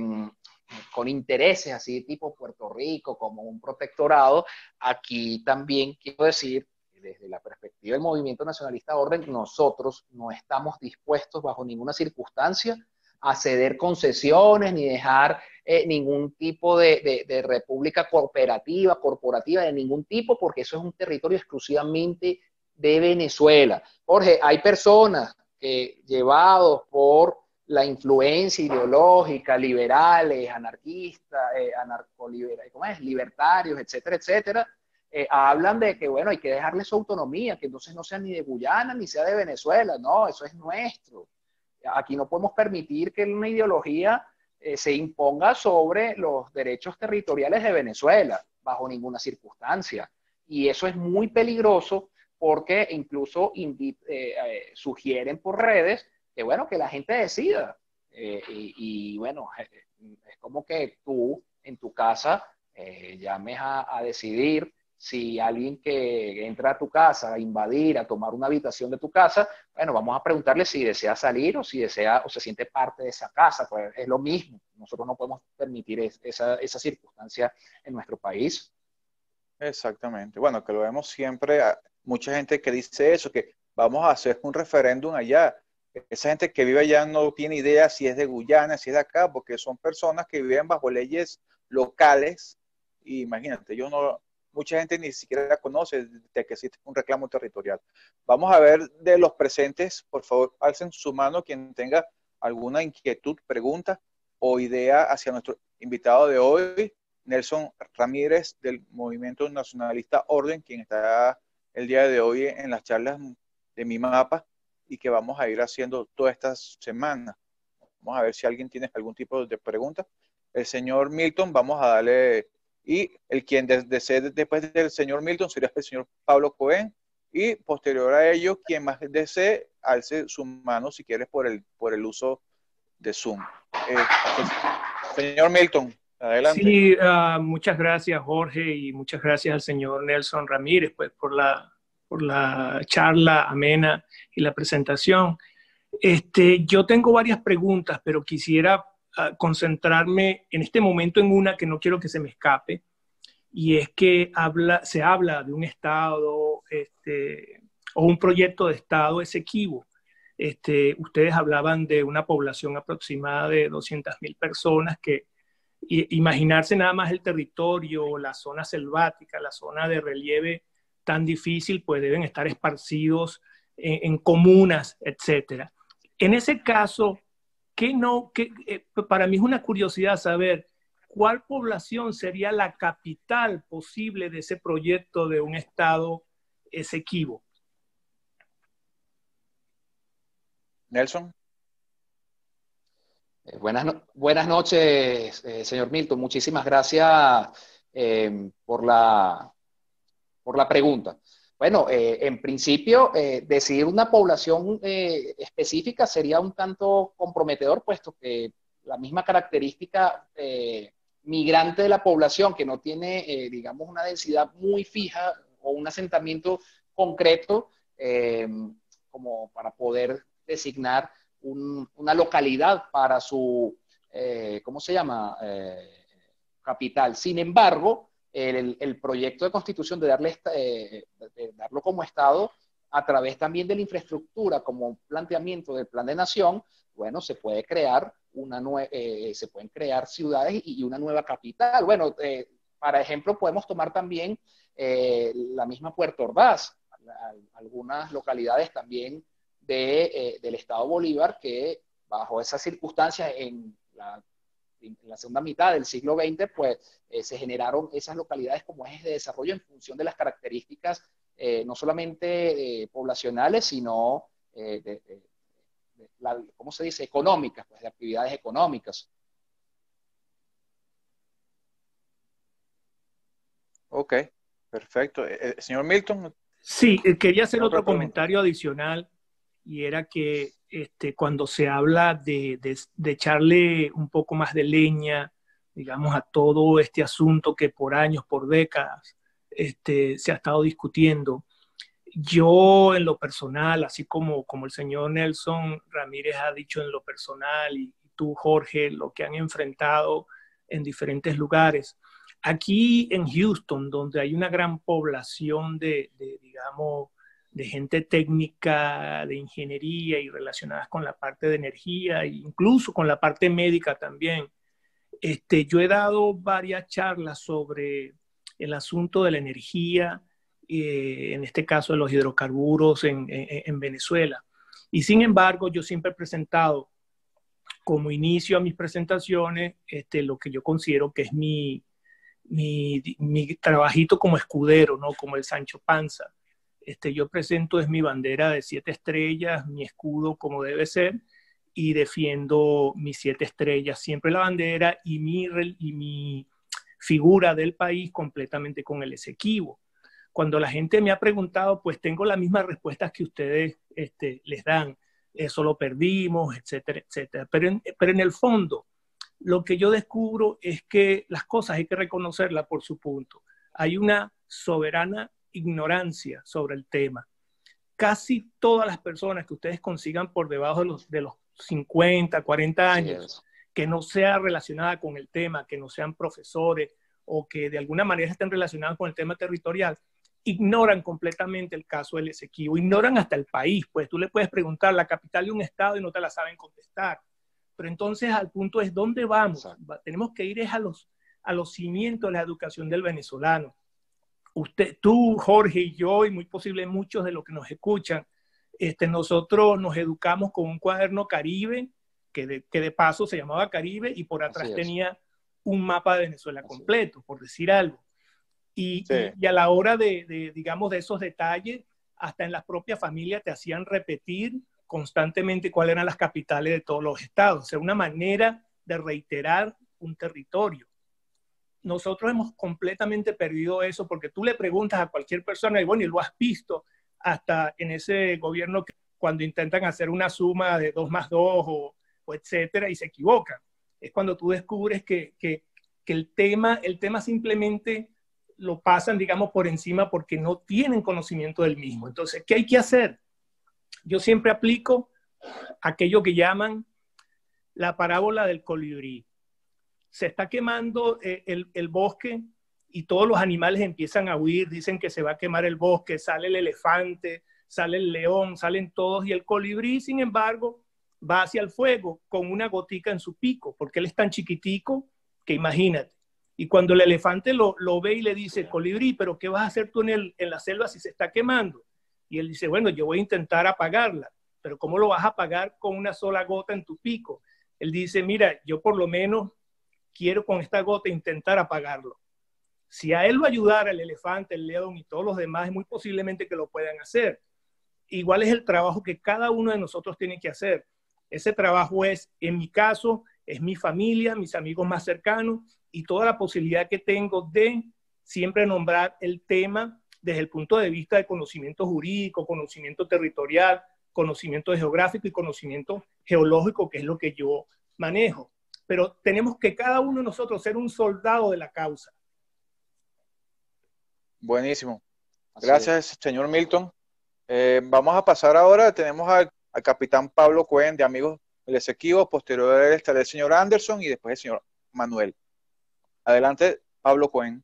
con intereses así tipo Puerto Rico, como un protectorado. Aquí también quiero decir que desde la perspectiva del Movimiento Nacionalista Orden, nosotros no estamos dispuestos bajo ninguna circunstancia a ceder concesiones ni dejar eh, ningún tipo de, de, de república cooperativa, corporativa de ningún tipo, porque eso es un territorio exclusivamente de Venezuela. Jorge, hay personas que llevados por la influencia ideológica, liberales, anarquistas, eh, anarcoliberales, ¿cómo es? Libertarios, etcétera, etcétera, eh, hablan de que, bueno, hay que dejarle su autonomía, que entonces no sea ni de Guyana ni sea de Venezuela, no, eso es nuestro. Aquí no podemos permitir que una ideología eh, se imponga sobre los derechos territoriales de Venezuela, bajo ninguna circunstancia. Y eso es muy peligroso porque incluso eh, eh, sugieren por redes que, bueno, que la gente decida. Eh, y, y, bueno, es como que tú en tu casa eh, llames a, a decidir si alguien que entra a tu casa a invadir, a tomar una habitación de tu casa, bueno, vamos a preguntarle si desea salir o si desea o se siente parte de esa casa, pues es lo mismo. Nosotros no podemos permitir es, esa, esa circunstancia en nuestro país. Exactamente. Bueno, que lo vemos siempre. Mucha gente que dice eso, que vamos a hacer un referéndum allá. Esa gente que vive allá no tiene idea si es de Guyana, si es de acá, porque son personas que viven bajo leyes locales. Y imagínate, yo no, mucha gente ni siquiera conoce de que existe un reclamo territorial. Vamos a ver de los presentes, por favor, alcen su mano quien tenga alguna inquietud, pregunta o idea hacia nuestro invitado de hoy, Nelson Ramírez, del Movimiento Nacionalista Orden, quien está el día de hoy en las charlas de Mi Mapa y que vamos a ir haciendo todas estas semanas. Vamos a ver si alguien tiene algún tipo de pregunta. El señor Milton, vamos a darle, y el quien desee después del señor Milton sería el señor Pablo Cohen, y posterior a ello, quien más desee, alce su mano si quieres por el, por el uso de Zoom. Eh, señor Milton, adelante. Sí, uh, muchas gracias Jorge y muchas gracias al señor Nelson Ramírez pues, por, la, por la charla amena y la presentación. Este, yo tengo varias preguntas, pero quisiera uh, concentrarme en este momento en una que no quiero que se me escape, y es que habla, se habla de un Estado este, o un proyecto de Estado exequivo. Este, ustedes hablaban de una población aproximada de doscientas mil personas que y imaginarse nada más el territorio, la zona selvática, la zona de relieve tan difícil, pues deben estar esparcidos en, en comunas, etcétera. En ese caso, ¿qué no, qué, eh, para mí es una curiosidad saber cuál población sería la capital posible de ese proyecto de un Estado exequivo. Nelson. Eh, buenas, no buenas noches, eh, señor Milton. Muchísimas gracias eh, por, la, por la pregunta. Bueno, eh, en principio, eh, decidir una población eh, específica sería un tanto comprometedor, puesto que la misma característica eh, migrante de la población, que no tiene, eh, digamos, una densidad muy fija o un asentamiento concreto, eh, como para poder designar un, una localidad para su, eh, ¿cómo se llama? Eh, capital. Sin embargo, el, el, proyecto de constitución de, darle esta, eh, de darlo como Estado, a través también de la infraestructura, como planteamiento del plan de nación, bueno, se puede crear una nue eh, se pueden crear ciudades y, y una nueva capital. Bueno, eh, para ejemplo, podemos tomar también eh, la misma Puerto Ordaz, algunas localidades también de, eh, del estado Bolívar que bajo esas circunstancias en la, en la segunda mitad del siglo veinte, pues eh, se generaron esas localidades como ejes de desarrollo en función de las características eh, no solamente eh, poblacionales, sino eh, de, de, de la, ¿cómo se dice? Económicas, pues de actividades económicas. Ok, perfecto. Eh, señor Milton. Sí, quería hacer otro pregunta? comentario adicional, y era que este, cuando se habla de, de, de echarle un poco más de leña, digamos, a todo este asunto que por años, por décadas, este, se ha estado discutiendo, yo en lo personal, así como, como el señor Nelson Ramírez ha dicho en lo personal, y, y tú, Jorge, lo que han enfrentado en diferentes lugares, aquí en Houston, donde hay una gran población de, de digamos, de gente técnica, de ingeniería y relacionadas con la parte de energía, e incluso con la parte médica también. Este, yo he dado varias charlas sobre el asunto de la energía, eh, en este caso de los hidrocarburos en, en, en Venezuela. Y sin embargo, yo siempre he presentado como inicio a mis presentaciones este, lo que yo considero que es mi, mi, mi trabajito como escudero, ¿no? Como el Sancho Panza. Este, yo presento es mi bandera de siete estrellas, mi escudo como debe ser, y defiendo mis siete estrellas, siempre la bandera y mi, y mi figura del país completamente con el Esequibo. Cuando la gente me ha preguntado, pues tengo las mismas respuestas que ustedes este, les dan. Eso lo perdimos, etcétera, etcétera. Pero en, pero en el fondo, lo que yo descubro es que las cosas hay que reconocerlas por su punto. Hay una soberana ignorancia sobre el tema. Casi todas las personas que ustedes consigan por debajo de los, de los cincuenta, cuarenta años, que no sea relacionada con el tema, que no sean profesores o que de alguna manera estén relacionados con el tema territorial, ignoran completamente el caso del Esequibo, ignoran hasta el país. Pues tú le puedes preguntar la capital de un estado y no te la saben contestar. Pero entonces al punto es, ¿dónde vamos? Exacto. Tenemos que ir es a los, a los cimientos de la educación del venezolano. Usted, tú, Jorge y yo, y muy posible muchos de los que nos escuchan, este, nosotros nos educamos con un cuaderno Caribe, que de, que de paso se llamaba Caribe, y por atrás tenía un mapa de Venezuela Así completo, es. por decir algo. Y, sí. y, y a la hora de, de, digamos, de esos detalles, hasta en las propias familias te hacían repetir constantemente cuáles eran las capitales de todos los estados. O sea, una manera de reiterar un territorio. Nosotros hemos completamente perdido eso, porque tú le preguntas a cualquier persona, y bueno, y lo has visto hasta en ese gobierno que cuando intentan hacer una suma de dos más dos o, o etcétera, y se equivocan. Es cuando tú descubres que, que, que el, tema, el tema simplemente lo pasan, digamos, por encima porque no tienen conocimiento del mismo. Entonces, ¿qué hay que hacer? Yo siempre aplico aquello que llaman la parábola del colibrí. Se está quemando eh, el, el bosque y todos los animales empiezan a huir, dicen que se va a quemar el bosque, sale el elefante, sale el león, salen todos, y el colibrí, sin embargo, va hacia el fuego con una gotica en su pico, porque él es tan chiquitico que imagínate. Y cuando el elefante lo, lo ve y le dice, colibrí, ¿pero qué vas a hacer tú en, el, en la selva si se está quemando? Y él dice, bueno, yo voy a intentar apagarla, pero ¿cómo lo vas a apagar con una sola gota en tu pico? Él dice, mira, yo por lo menos quiero con esta gota intentar apagarlo. Si a él lo ayudara el elefante, el león y todos los demás, es muy posiblemente que lo puedan hacer. Igual es el trabajo que cada uno de nosotros tiene que hacer. Ese trabajo es, en mi caso, es mi familia, mis amigos más cercanos y toda la posibilidad que tengo de siempre nombrar el tema desde el punto de vista de conocimiento jurídico, conocimiento territorial, conocimiento geográfico y conocimiento geológico, que es lo que yo manejo. Pero tenemos que cada uno de nosotros ser un soldado de la causa. Buenísimo. Gracias, señor Milton. Eh, vamos a pasar ahora, tenemos al, al capitán Pablo Cohen de Amigos del Esequibo, posterior a él estará el señor Anderson y después el señor Manuel. Adelante, Pablo Cohen.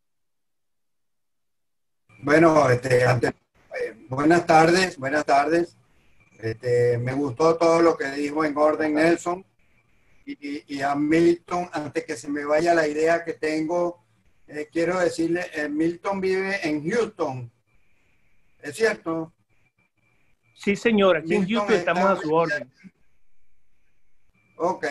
Bueno, este, antes, eh, buenas tardes, buenas tardes. Este, me gustó todo lo que dijo en orden Nelson. Y, y a Milton, antes que se me vaya la idea que tengo, eh, quiero decirle, eh, Milton vive en Houston, ¿es cierto? Sí, señor, aquí Milton en Houston estamos a su orden. Ok,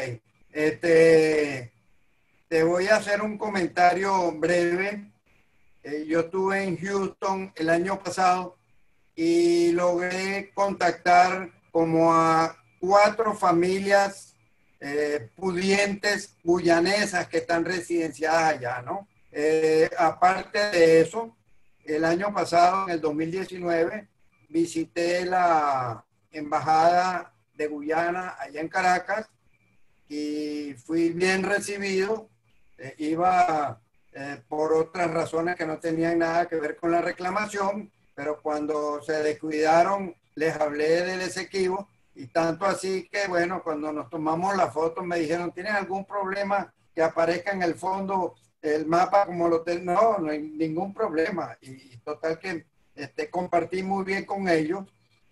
este, te voy a hacer un comentario breve. Eh, yo estuve en Houston el año pasado y logré contactar como a cuatro familias eh, pudientes guyanesas que están residenciadas allá, ¿no? Eh, aparte de eso, el año pasado, en el dos mil diecinueve, visité la embajada de Guyana allá en Caracas y fui bien recibido. Eh, iba eh, por otras razones que no tenían nada que ver con la reclamación, pero cuando se descuidaron les hablé del Esequibo y tanto así que, bueno, cuando nos tomamos la foto me dijeron, ¿tienen algún problema que aparezca en el fondo el mapa como lo tengo? No, no hay ningún problema. Y, y total que este, compartí muy bien con ellos.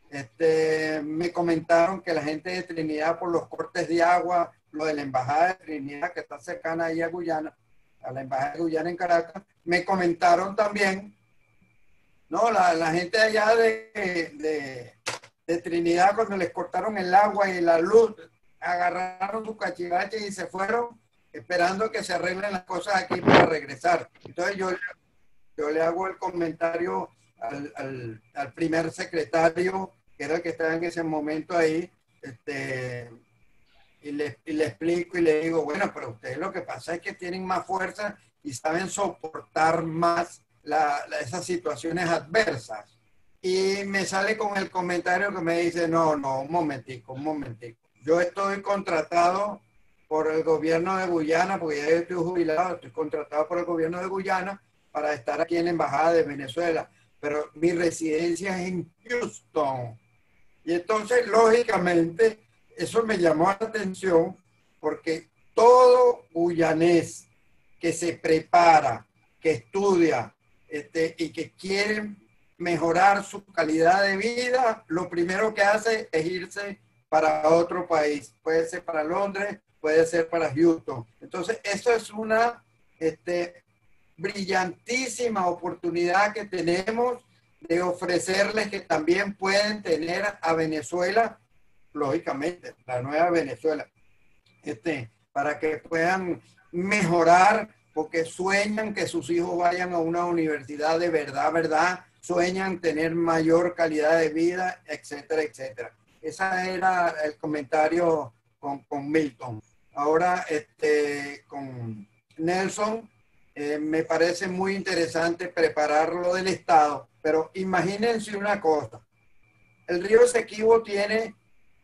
Este, me comentaron que la gente de Trinidad por los cortes de agua, lo de la embajada de Trinidad que está cercana ahí a Guyana, a la embajada de Guyana en Caracas, me comentaron también, no, la, la gente allá de, de, de Trinidad cuando les cortaron el agua y la luz, agarraron su cachivache y se fueron esperando que se arreglen las cosas aquí para regresar. Entonces yo, yo le hago el comentario al, al, al primer secretario, que era el que estaba en ese momento ahí, este, y le, y le explico y le digo, bueno, pero ustedes lo que pasa es que tienen más fuerza y saben soportar más la, la, esas situaciones adversas. Y me sale con el comentario que me dice, no, no, un momentico, un momentico. Yo estoy contratado por el gobierno de Guyana, porque ya yo estoy jubilado, estoy contratado por el gobierno de Guyana para estar aquí en la embajada de Venezuela, pero mi residencia es en Houston. Y entonces, lógicamente, eso me llamó la atención porque todo guyanés que se prepara, que estudia este, y que quiere mejorar su calidad de vida, lo primero que hace es irse para otro país. Puede ser para Londres, puede ser para Houston. Entonces, eso es una este, brillantísima oportunidad que tenemos de ofrecerles que también pueden tener a Venezuela, lógicamente, la nueva Venezuela, este, para que puedan mejorar, porque sueñan que sus hijos vayan a una universidad de verdad, verdad, sueñan tener mayor calidad de vida, etcétera, etcétera. Ese era el comentario con, con Milton. Ahora, este, con Nelson, eh, me parece muy interesante preparar lo del Estado, pero imagínense una cosa, el río Esequibo tiene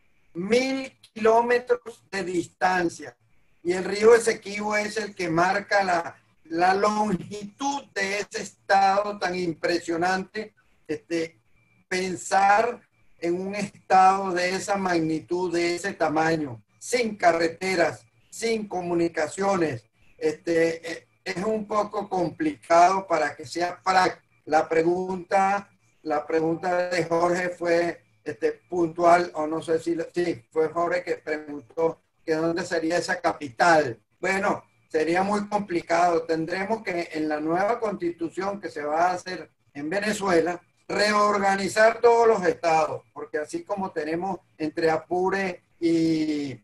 mil kilómetros de distancia y el río Esequibo es el que marca la, la longitud de ese estado tan impresionante. Este, pensar en un estado de esa magnitud, de ese tamaño, sin carreteras, sin comunicaciones, este, es un poco complicado para que sea práctico. La pregunta, la pregunta de Jorge fue este, puntual, o no sé si, sí, fue Jorge que preguntó que dónde sería esa capital. Bueno, sería muy complicado. Tendremos que en la nueva constitución que se va a hacer en Venezuela, reorganizar todos los estados, porque así como tenemos entre Apure y,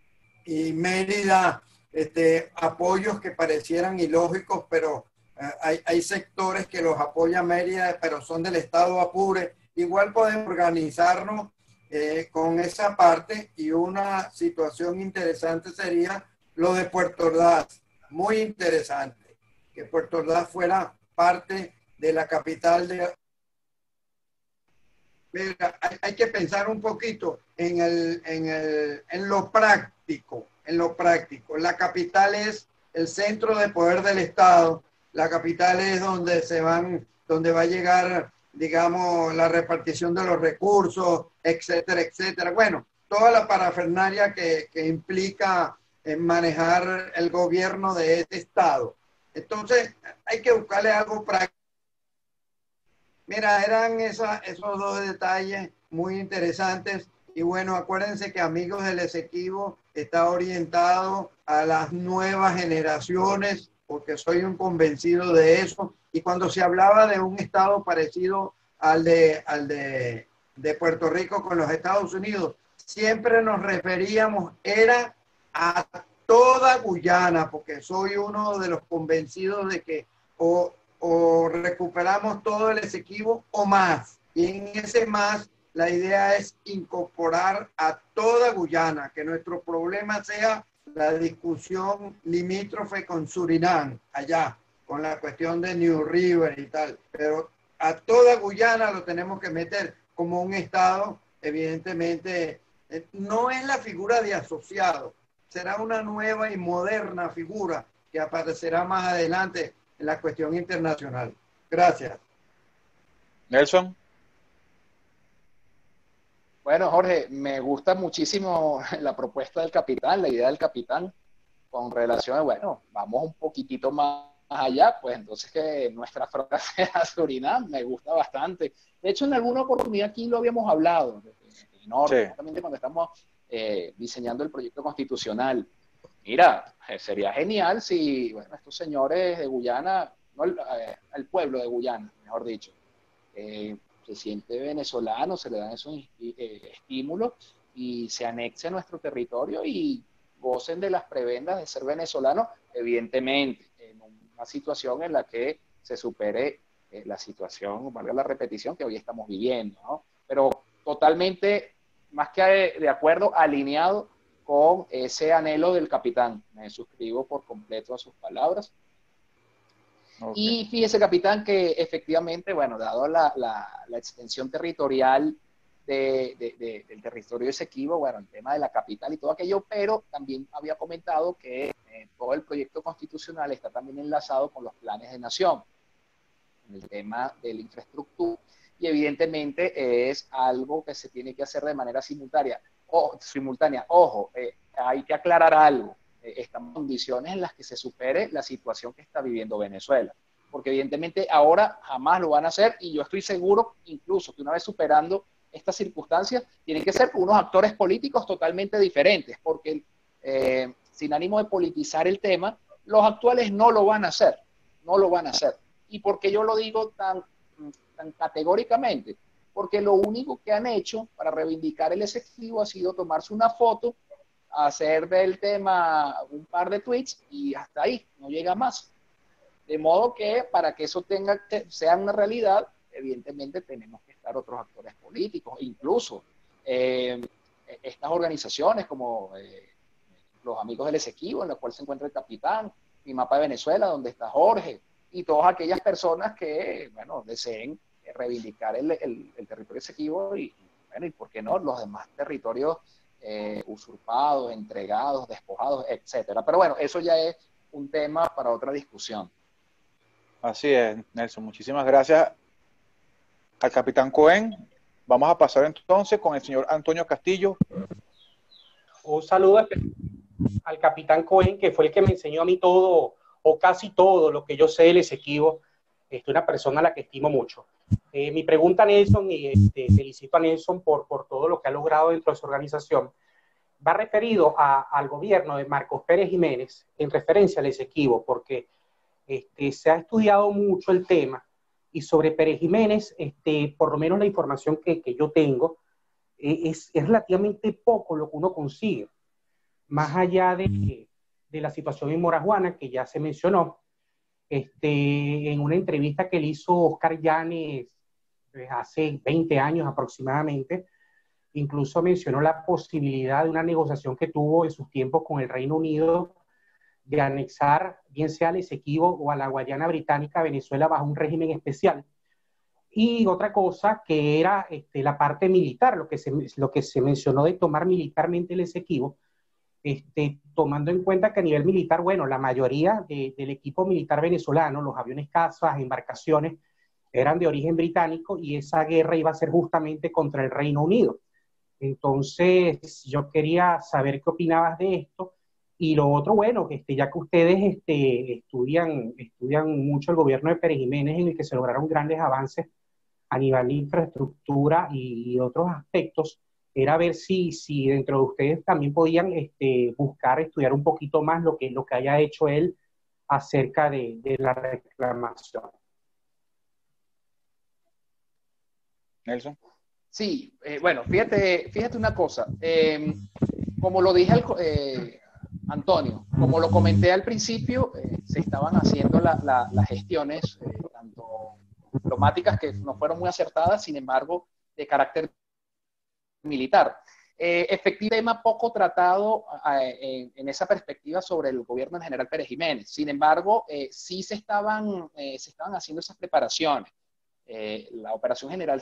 y Mérida este, apoyos que parecieran ilógicos, pero eh, hay, hay sectores que los apoya Mérida, pero son del estado Apure. Igual podemos organizarnos eh, con esa parte, y una situación interesante sería lo de Puerto Ordaz. Muy interesante que Puerto Ordaz fuera parte de la capital de... Mira, hay, hay que pensar un poquito en, el, en, el, en lo práctico, en lo práctico. La capital es el centro de poder del Estado. La capital es donde se van, donde va a llegar, digamos, la repartición de los recursos, etcétera, etcétera. Bueno, toda la parafernalia que, que implica en manejar el gobierno de este Estado. Entonces, hay que buscarle algo práctico. Mira, eran esa, esos dos detalles muy interesantes. Y bueno, acuérdense que Amigos del Esequibo está orientado a las nuevas generaciones porque soy un convencido de eso. Y cuando se hablaba de un estado parecido al de, al de, de Puerto Rico con los Estados Unidos, siempre nos referíamos, era a toda Guyana, porque soy uno de los convencidos de que o, o recuperamos todo el Esequibo o más. Y en ese más, la idea es incorporar a toda Guyana, que nuestro problema sea la discusión limítrofe con Surinam, allá, con la cuestión de New River y tal. Pero a toda Guyana lo tenemos que meter como un estado, evidentemente, no es la figura de asociado, será una nueva y moderna figura que aparecerá más adelante en la cuestión internacional. Gracias. Nelson. Bueno, Jorge, me gusta muchísimo la propuesta del capitán, la idea del capitán, con relación a, bueno, vamos un poquitito más allá, pues entonces que nuestra frontera sea Surinam, me gusta bastante. De hecho, en alguna oportunidad aquí lo habíamos hablado, en orden, sí. Cuando estamos eh, diseñando el proyecto constitucional. Mira, sería genial si, bueno, estos señores de Guyana, no, el, eh, el pueblo de Guyana, mejor dicho, eh, se siente venezolano, se le dan esos eh, estímulos y se anexe a nuestro territorio y gocen de las prebendas de ser venezolanos, evidentemente, en una situación en la que se supere eh, la situación, valga la repetición, que hoy estamos viviendo, ¿no? Pero totalmente, más que de, de acuerdo, alineado con ese anhelo del capitán. Me suscribo por completo a sus palabras. Okay. Y fíjese, capitán, que efectivamente, bueno, dado la, la, la extensión territorial de, de, de, del territorio Esequibo, bueno, el tema de la capital y todo aquello, pero también había comentado que eh, todo el proyecto constitucional está también enlazado con los planes de nación, en el tema de la infraestructura, y evidentemente es algo que se tiene que hacer de manera simultánea. O, simultánea. Ojo, eh, hay que aclarar algo. Estamos en condiciones en las que se supere la situación que está viviendo Venezuela. Porque evidentemente ahora jamás lo van a hacer y yo estoy seguro incluso que una vez superando estas circunstancias tienen que ser unos actores políticos totalmente diferentes porque eh, sin ánimo de politizar el tema, los actuales no lo van a hacer, no lo van a hacer. ¿Y por qué yo lo digo tan, tan categóricamente? Porque lo único que han hecho para reivindicar el Esequibo ha sido tomarse una foto, hacer del tema un par de tweets y hasta ahí, no llega más. De modo que para que eso tenga que, sea una realidad, evidentemente tenemos que estar otros actores políticos, incluso eh, estas organizaciones como eh, los Amigos del Esequibo, en la cual se encuentra el capitán, Mi Mapa de Venezuela, donde está Jorge, y todas aquellas personas que, bueno, deseen reivindicar el, el, el territorio Esequibo y, bueno, y por qué no, los demás territorios Eh, usurpados, entregados, despojados, etcétera. Pero bueno, eso ya es un tema para otra discusión. Así es, Nelson. Muchísimas gracias al capitán Cohen. Vamos a pasar entonces con el señor Antonio Castillo. Un saludo al capitán Cohen, que fue el que me enseñó a mí todo, o casi todo, lo que yo sé del Esequibo. Es una persona a la que estimo mucho. Eh, mi pregunta, Nelson, y este, felicito a Nelson por, por todo lo que ha logrado dentro de su organización, va referido a, al gobierno de Marcos Pérez Jiménez en referencia al Esequibo, porque este, se ha estudiado mucho el tema y sobre Pérez Jiménez, este, por lo menos la información que, que yo tengo, eh, es, es relativamente poco lo que uno consigue, más allá de, de la situación en Morajuana, que ya se mencionó. Este, en una entrevista que le hizo Oscar Llanes pues, hace veinte años aproximadamente, incluso mencionó la posibilidad de una negociación que tuvo en sus tiempos con el Reino Unido de anexar, bien sea al Esequibo o a la Guayana Británica, Venezuela bajo un régimen especial. Y otra cosa que era este, la parte militar, lo que, se, lo que se mencionó de tomar militarmente el Esequibo, Este, tomando en cuenta que a nivel militar, bueno, la mayoría de, del equipo militar venezolano, los aviones cazas, embarcaciones, eran de origen británico y esa guerra iba a ser justamente contra el Reino Unido. Entonces, yo quería saber qué opinabas de esto. Y lo otro, bueno, este, ya que ustedes este, estudian, estudian mucho el gobierno de Pérez Jiménez, en el que se lograron grandes avances a nivel de infraestructura y, y otros aspectos, era ver si, si dentro de ustedes también podían este, buscar estudiar un poquito más lo que, lo que haya hecho él acerca de, de la reclamación. Nelson. Sí, eh, bueno, fíjate, fíjate una cosa. Eh, como lo dije al, eh, Antonio, como lo comenté al principio, eh, se estaban haciendo la, la, las gestiones, eh, tanto diplomáticas que no fueron muy acertadas, sin embargo, de carácter militar. Eh, efectivamente, tema poco tratado eh, en, en esa perspectiva sobre el gobierno del general Pérez Jiménez. Sin embargo, eh, sí se estaban, eh, se estaban haciendo esas preparaciones. Eh, la operación general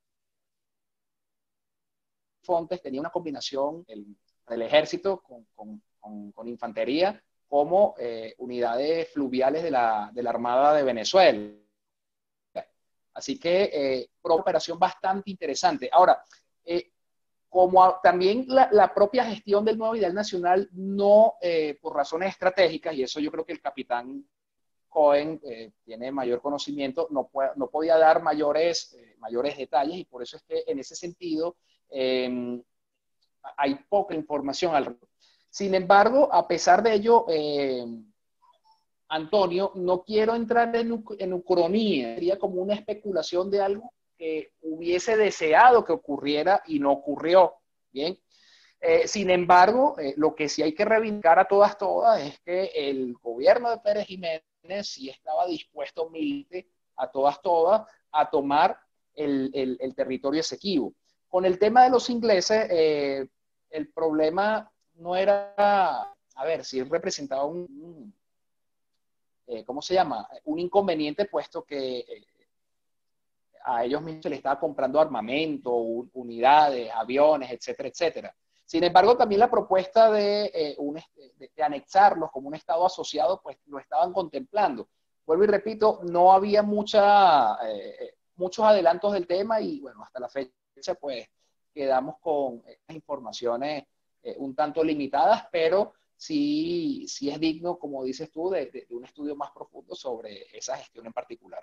Cifontes tenía una combinación el, del ejército con, con, con, con infantería como eh, unidades fluviales de la, de la Armada de Venezuela. Así que eh, una operación bastante interesante. Ahora, eh, como a, también la, la propia gestión del nuevo ideal nacional no, eh, por razones estratégicas, y eso yo creo que el capitán Cohen eh, tiene mayor conocimiento, no, puede, no podía dar mayores, eh, mayores detalles, y por eso es que en ese sentido eh, hay poca información al respecto. Sin embargo, a pesar de ello, eh, Antonio, no quiero entrar en, en ucronía, sería como una especulación de algo que hubiese deseado que ocurriera y no ocurrió. Bien. Eh, sin embargo, eh, lo que sí hay que reivindicar a todas, todas, es que el gobierno de Pérez Jiménez sí estaba dispuesto, milite, a todas, todas, a tomar el, el, el territorio Esequibo. Con el tema de los ingleses, eh, el problema no era, a ver, si representaba un, un eh, ¿cómo se llama? Un inconveniente, puesto que eh, a ellos mismos se les estaba comprando armamento, unidades, aviones, etcétera, etcétera. Sin embargo, también la propuesta de, eh, un, de, de anexarlos como un Estado asociado, pues lo estaban contemplando. Vuelvo y repito, no había mucha, eh, muchos adelantos del tema y bueno, hasta la fecha pues quedamos con estas informaciones eh, un tanto limitadas, pero sí, sí es digno, como dices tú, de, de, de un estudio más profundo sobre esa gestión en particular.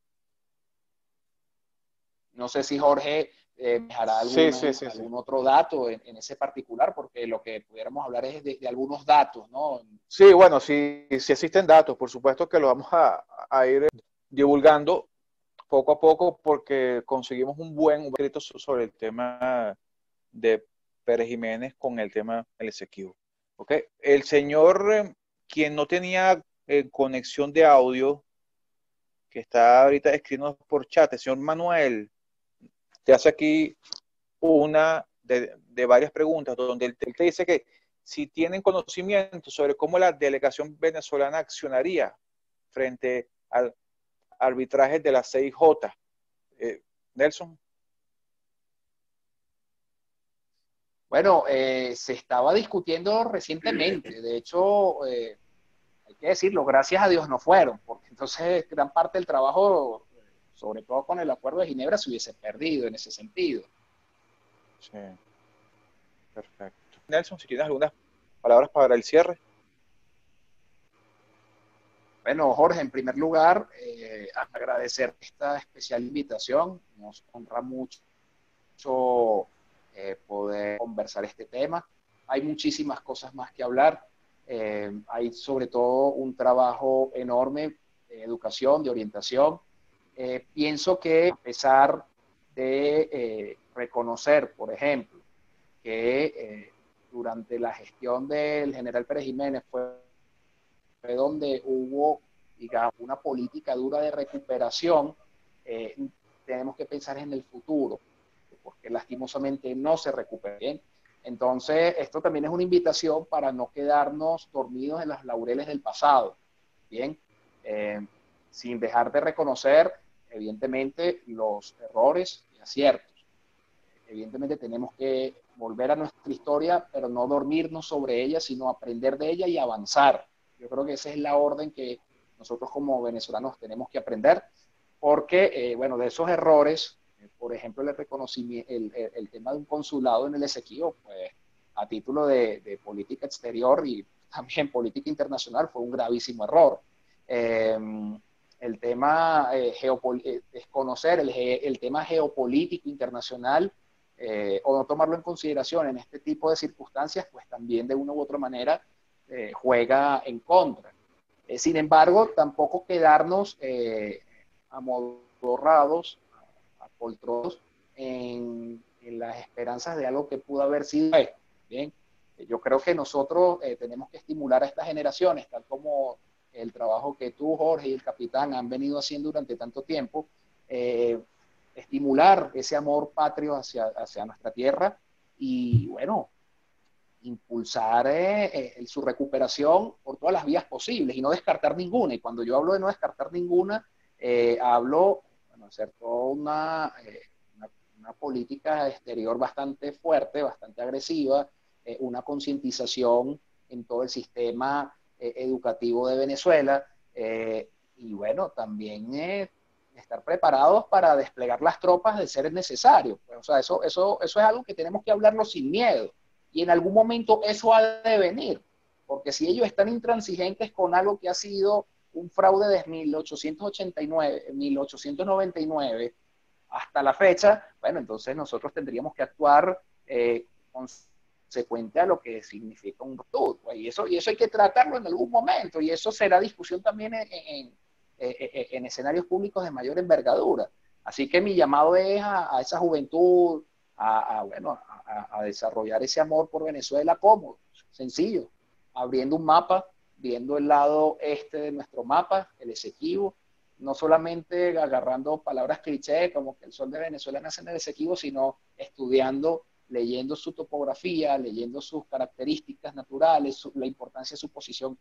No sé si Jorge eh, dejará alguna, sí, sí, sí, algún sí. otro dato en, en ese particular, porque lo que pudiéramos hablar es de, de algunos datos, ¿no? Sí, bueno, sí, sí existen datos, por supuesto que lo vamos a, a ir divulgando poco a poco porque conseguimos un buen escrito sobre el tema de Pérez Jiménez con el tema del Esequibo. ¿Okay? El señor, eh, quien no tenía eh, conexión de audio, que está ahorita escribiendo por chat, el señor Manuel, te hace aquí una de, de varias preguntas, donde él te, él te dice que si tienen conocimiento sobre cómo la delegación venezolana accionaría frente al arbitraje de la C I J. Eh, Nelson. Bueno, eh, se estaba discutiendo recientemente, de hecho, eh, hay que decirlo, gracias a Dios no fueron, porque entonces gran parte del trabajo, sobre todo con el Acuerdo de Ginebra, se hubiese perdido en ese sentido. Sí, perfecto. Nelson, si tienes algunas palabras para el cierre. Bueno, Jorge, en primer lugar, eh, agradecer esta especial invitación, nos honra mucho eh, poder conversar este tema. Hay muchísimas cosas más que hablar. Eh, hay sobre todo un trabajo enorme de educación, de orientación. Eh, pienso que a pesar de eh, reconocer, por ejemplo, que eh, durante la gestión del general Pérez Jiménez fue, fue donde hubo, digamos, una política dura de recuperación, eh, tenemos que pensar en el futuro, porque lastimosamente no se recupera bien. Entonces, esto también es una invitación para no quedarnos dormidos en los laureles del pasado, ¿bien? Eh, sin dejar de reconocer, evidentemente, los errores y aciertos. Evidentemente tenemos que volver a nuestra historia, pero no dormirnos sobre ella, sino aprender de ella y avanzar. Yo creo que esa es la orden que nosotros como venezolanos tenemos que aprender, porque, eh, bueno, de esos errores, por ejemplo, el reconocimiento, el, el, el tema de un consulado en el Esequibo, pues a título de, de política exterior y también política internacional fue un gravísimo error. Eh, el tema eh, geopol- desconocer el, el tema geopolítico internacional eh, o no tomarlo en consideración en este tipo de circunstancias, pues también de una u otra manera eh, juega en contra. Eh, sin embargo, tampoco quedarnos eh, amodorrados, apoltronados en, en las esperanzas de algo que pudo haber sido. Bien, yo creo que nosotros eh, tenemos que estimular a estas generaciones, tal como el trabajo que tú, Jorge, y el capitán han venido haciendo durante tanto tiempo, eh, estimular ese amor patrio hacia, hacia nuestra tierra y, bueno, impulsar eh, eh, su recuperación por todas las vías posibles y no descartar ninguna. Y cuando yo hablo de no descartar ninguna, eh, hablo, bueno, hacer toda una, eh, una, una política exterior bastante fuerte, bastante agresiva, eh, una concientización en todo el sistema eh, educativo de Venezuela, eh, y bueno, también eh, estar preparados para desplegar las tropas de ser necesario. O sea, eso, eso, eso es algo que tenemos que hablarlo sin miedo. Y en algún momento eso ha de venir, porque si ellos están intransigentes con algo que ha sido un fraude desde mil ochocientos ochenta y nueve, mil ochocientos noventa y nueve hasta la fecha, bueno, entonces nosotros tendríamos que actuar eh, consecuente a lo que significa un root. Y eso, y eso hay que tratarlo en algún momento, y eso será discusión también en, en, en, en escenarios públicos de mayor envergadura. Así que mi llamado es a, a esa juventud, a, a bueno, a, a desarrollar ese amor por Venezuela cómodo, sencillo, abriendo un mapa, viendo el lado este de nuestro mapa, el Esequibo, no solamente agarrando palabras cliché como que el sol de Venezuela nace en el Esequibo, sino estudiando, leyendo su topografía, leyendo sus características naturales, su, la importancia de su posición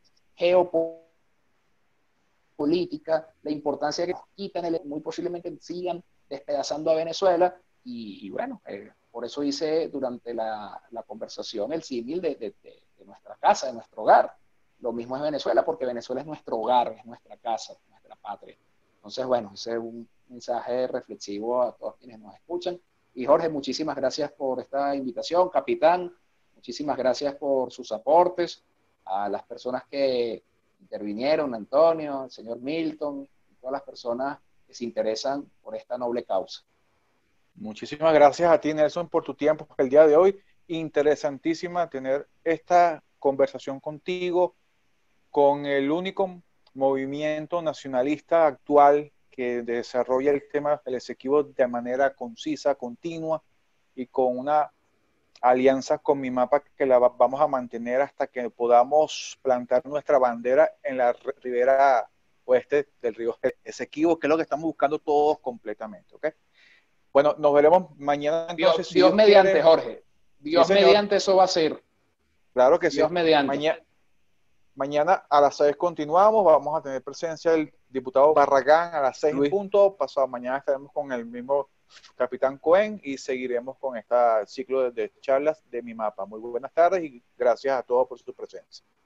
geopolítica, la importancia que quitan, el, muy posiblemente sigan despedazando a Venezuela. Y, y bueno, eh, por eso hice durante la, la conversación el símil de, de, de, de nuestra casa, de nuestro hogar. Lo mismo es Venezuela, porque Venezuela es nuestro hogar, es nuestra casa, nuestra patria. Entonces, bueno, ese es un mensaje reflexivo a todos quienes nos escuchan. Y Jorge, muchísimas gracias por esta invitación. Capitán, muchísimas gracias por sus aportes. A las personas que intervinieron, Antonio, el señor Milton, y todas las personas que se interesan por esta noble causa. Muchísimas gracias a ti, Nelson, por tu tiempo el día de hoy. Interesantísima tener esta conversación contigo, con el único movimiento nacionalista actual que desarrolla el tema del Esequibo de manera concisa, continua, y con una alianza con Mi Mapa que la vamos a mantener hasta que podamos plantar nuestra bandera en la ribera oeste del río Esequibo, que es lo que estamos buscando todos completamente, ¿ok? Bueno, nos veremos mañana entonces. Dios, si Dios Dios mediante, quiere. Jorge. Dios Sí, mediante eso va a ser. Claro que Dios sí. mediante. Mañana, mañana a las seis continuamos. Vamos a tener presencia del diputado Barragán a las seis en punto. Pasado mañana estaremos con el mismo capitán Cohen y seguiremos con este ciclo de, de charlas de Mi Mapa. Muy buenas tardes y gracias a todos por su presencia.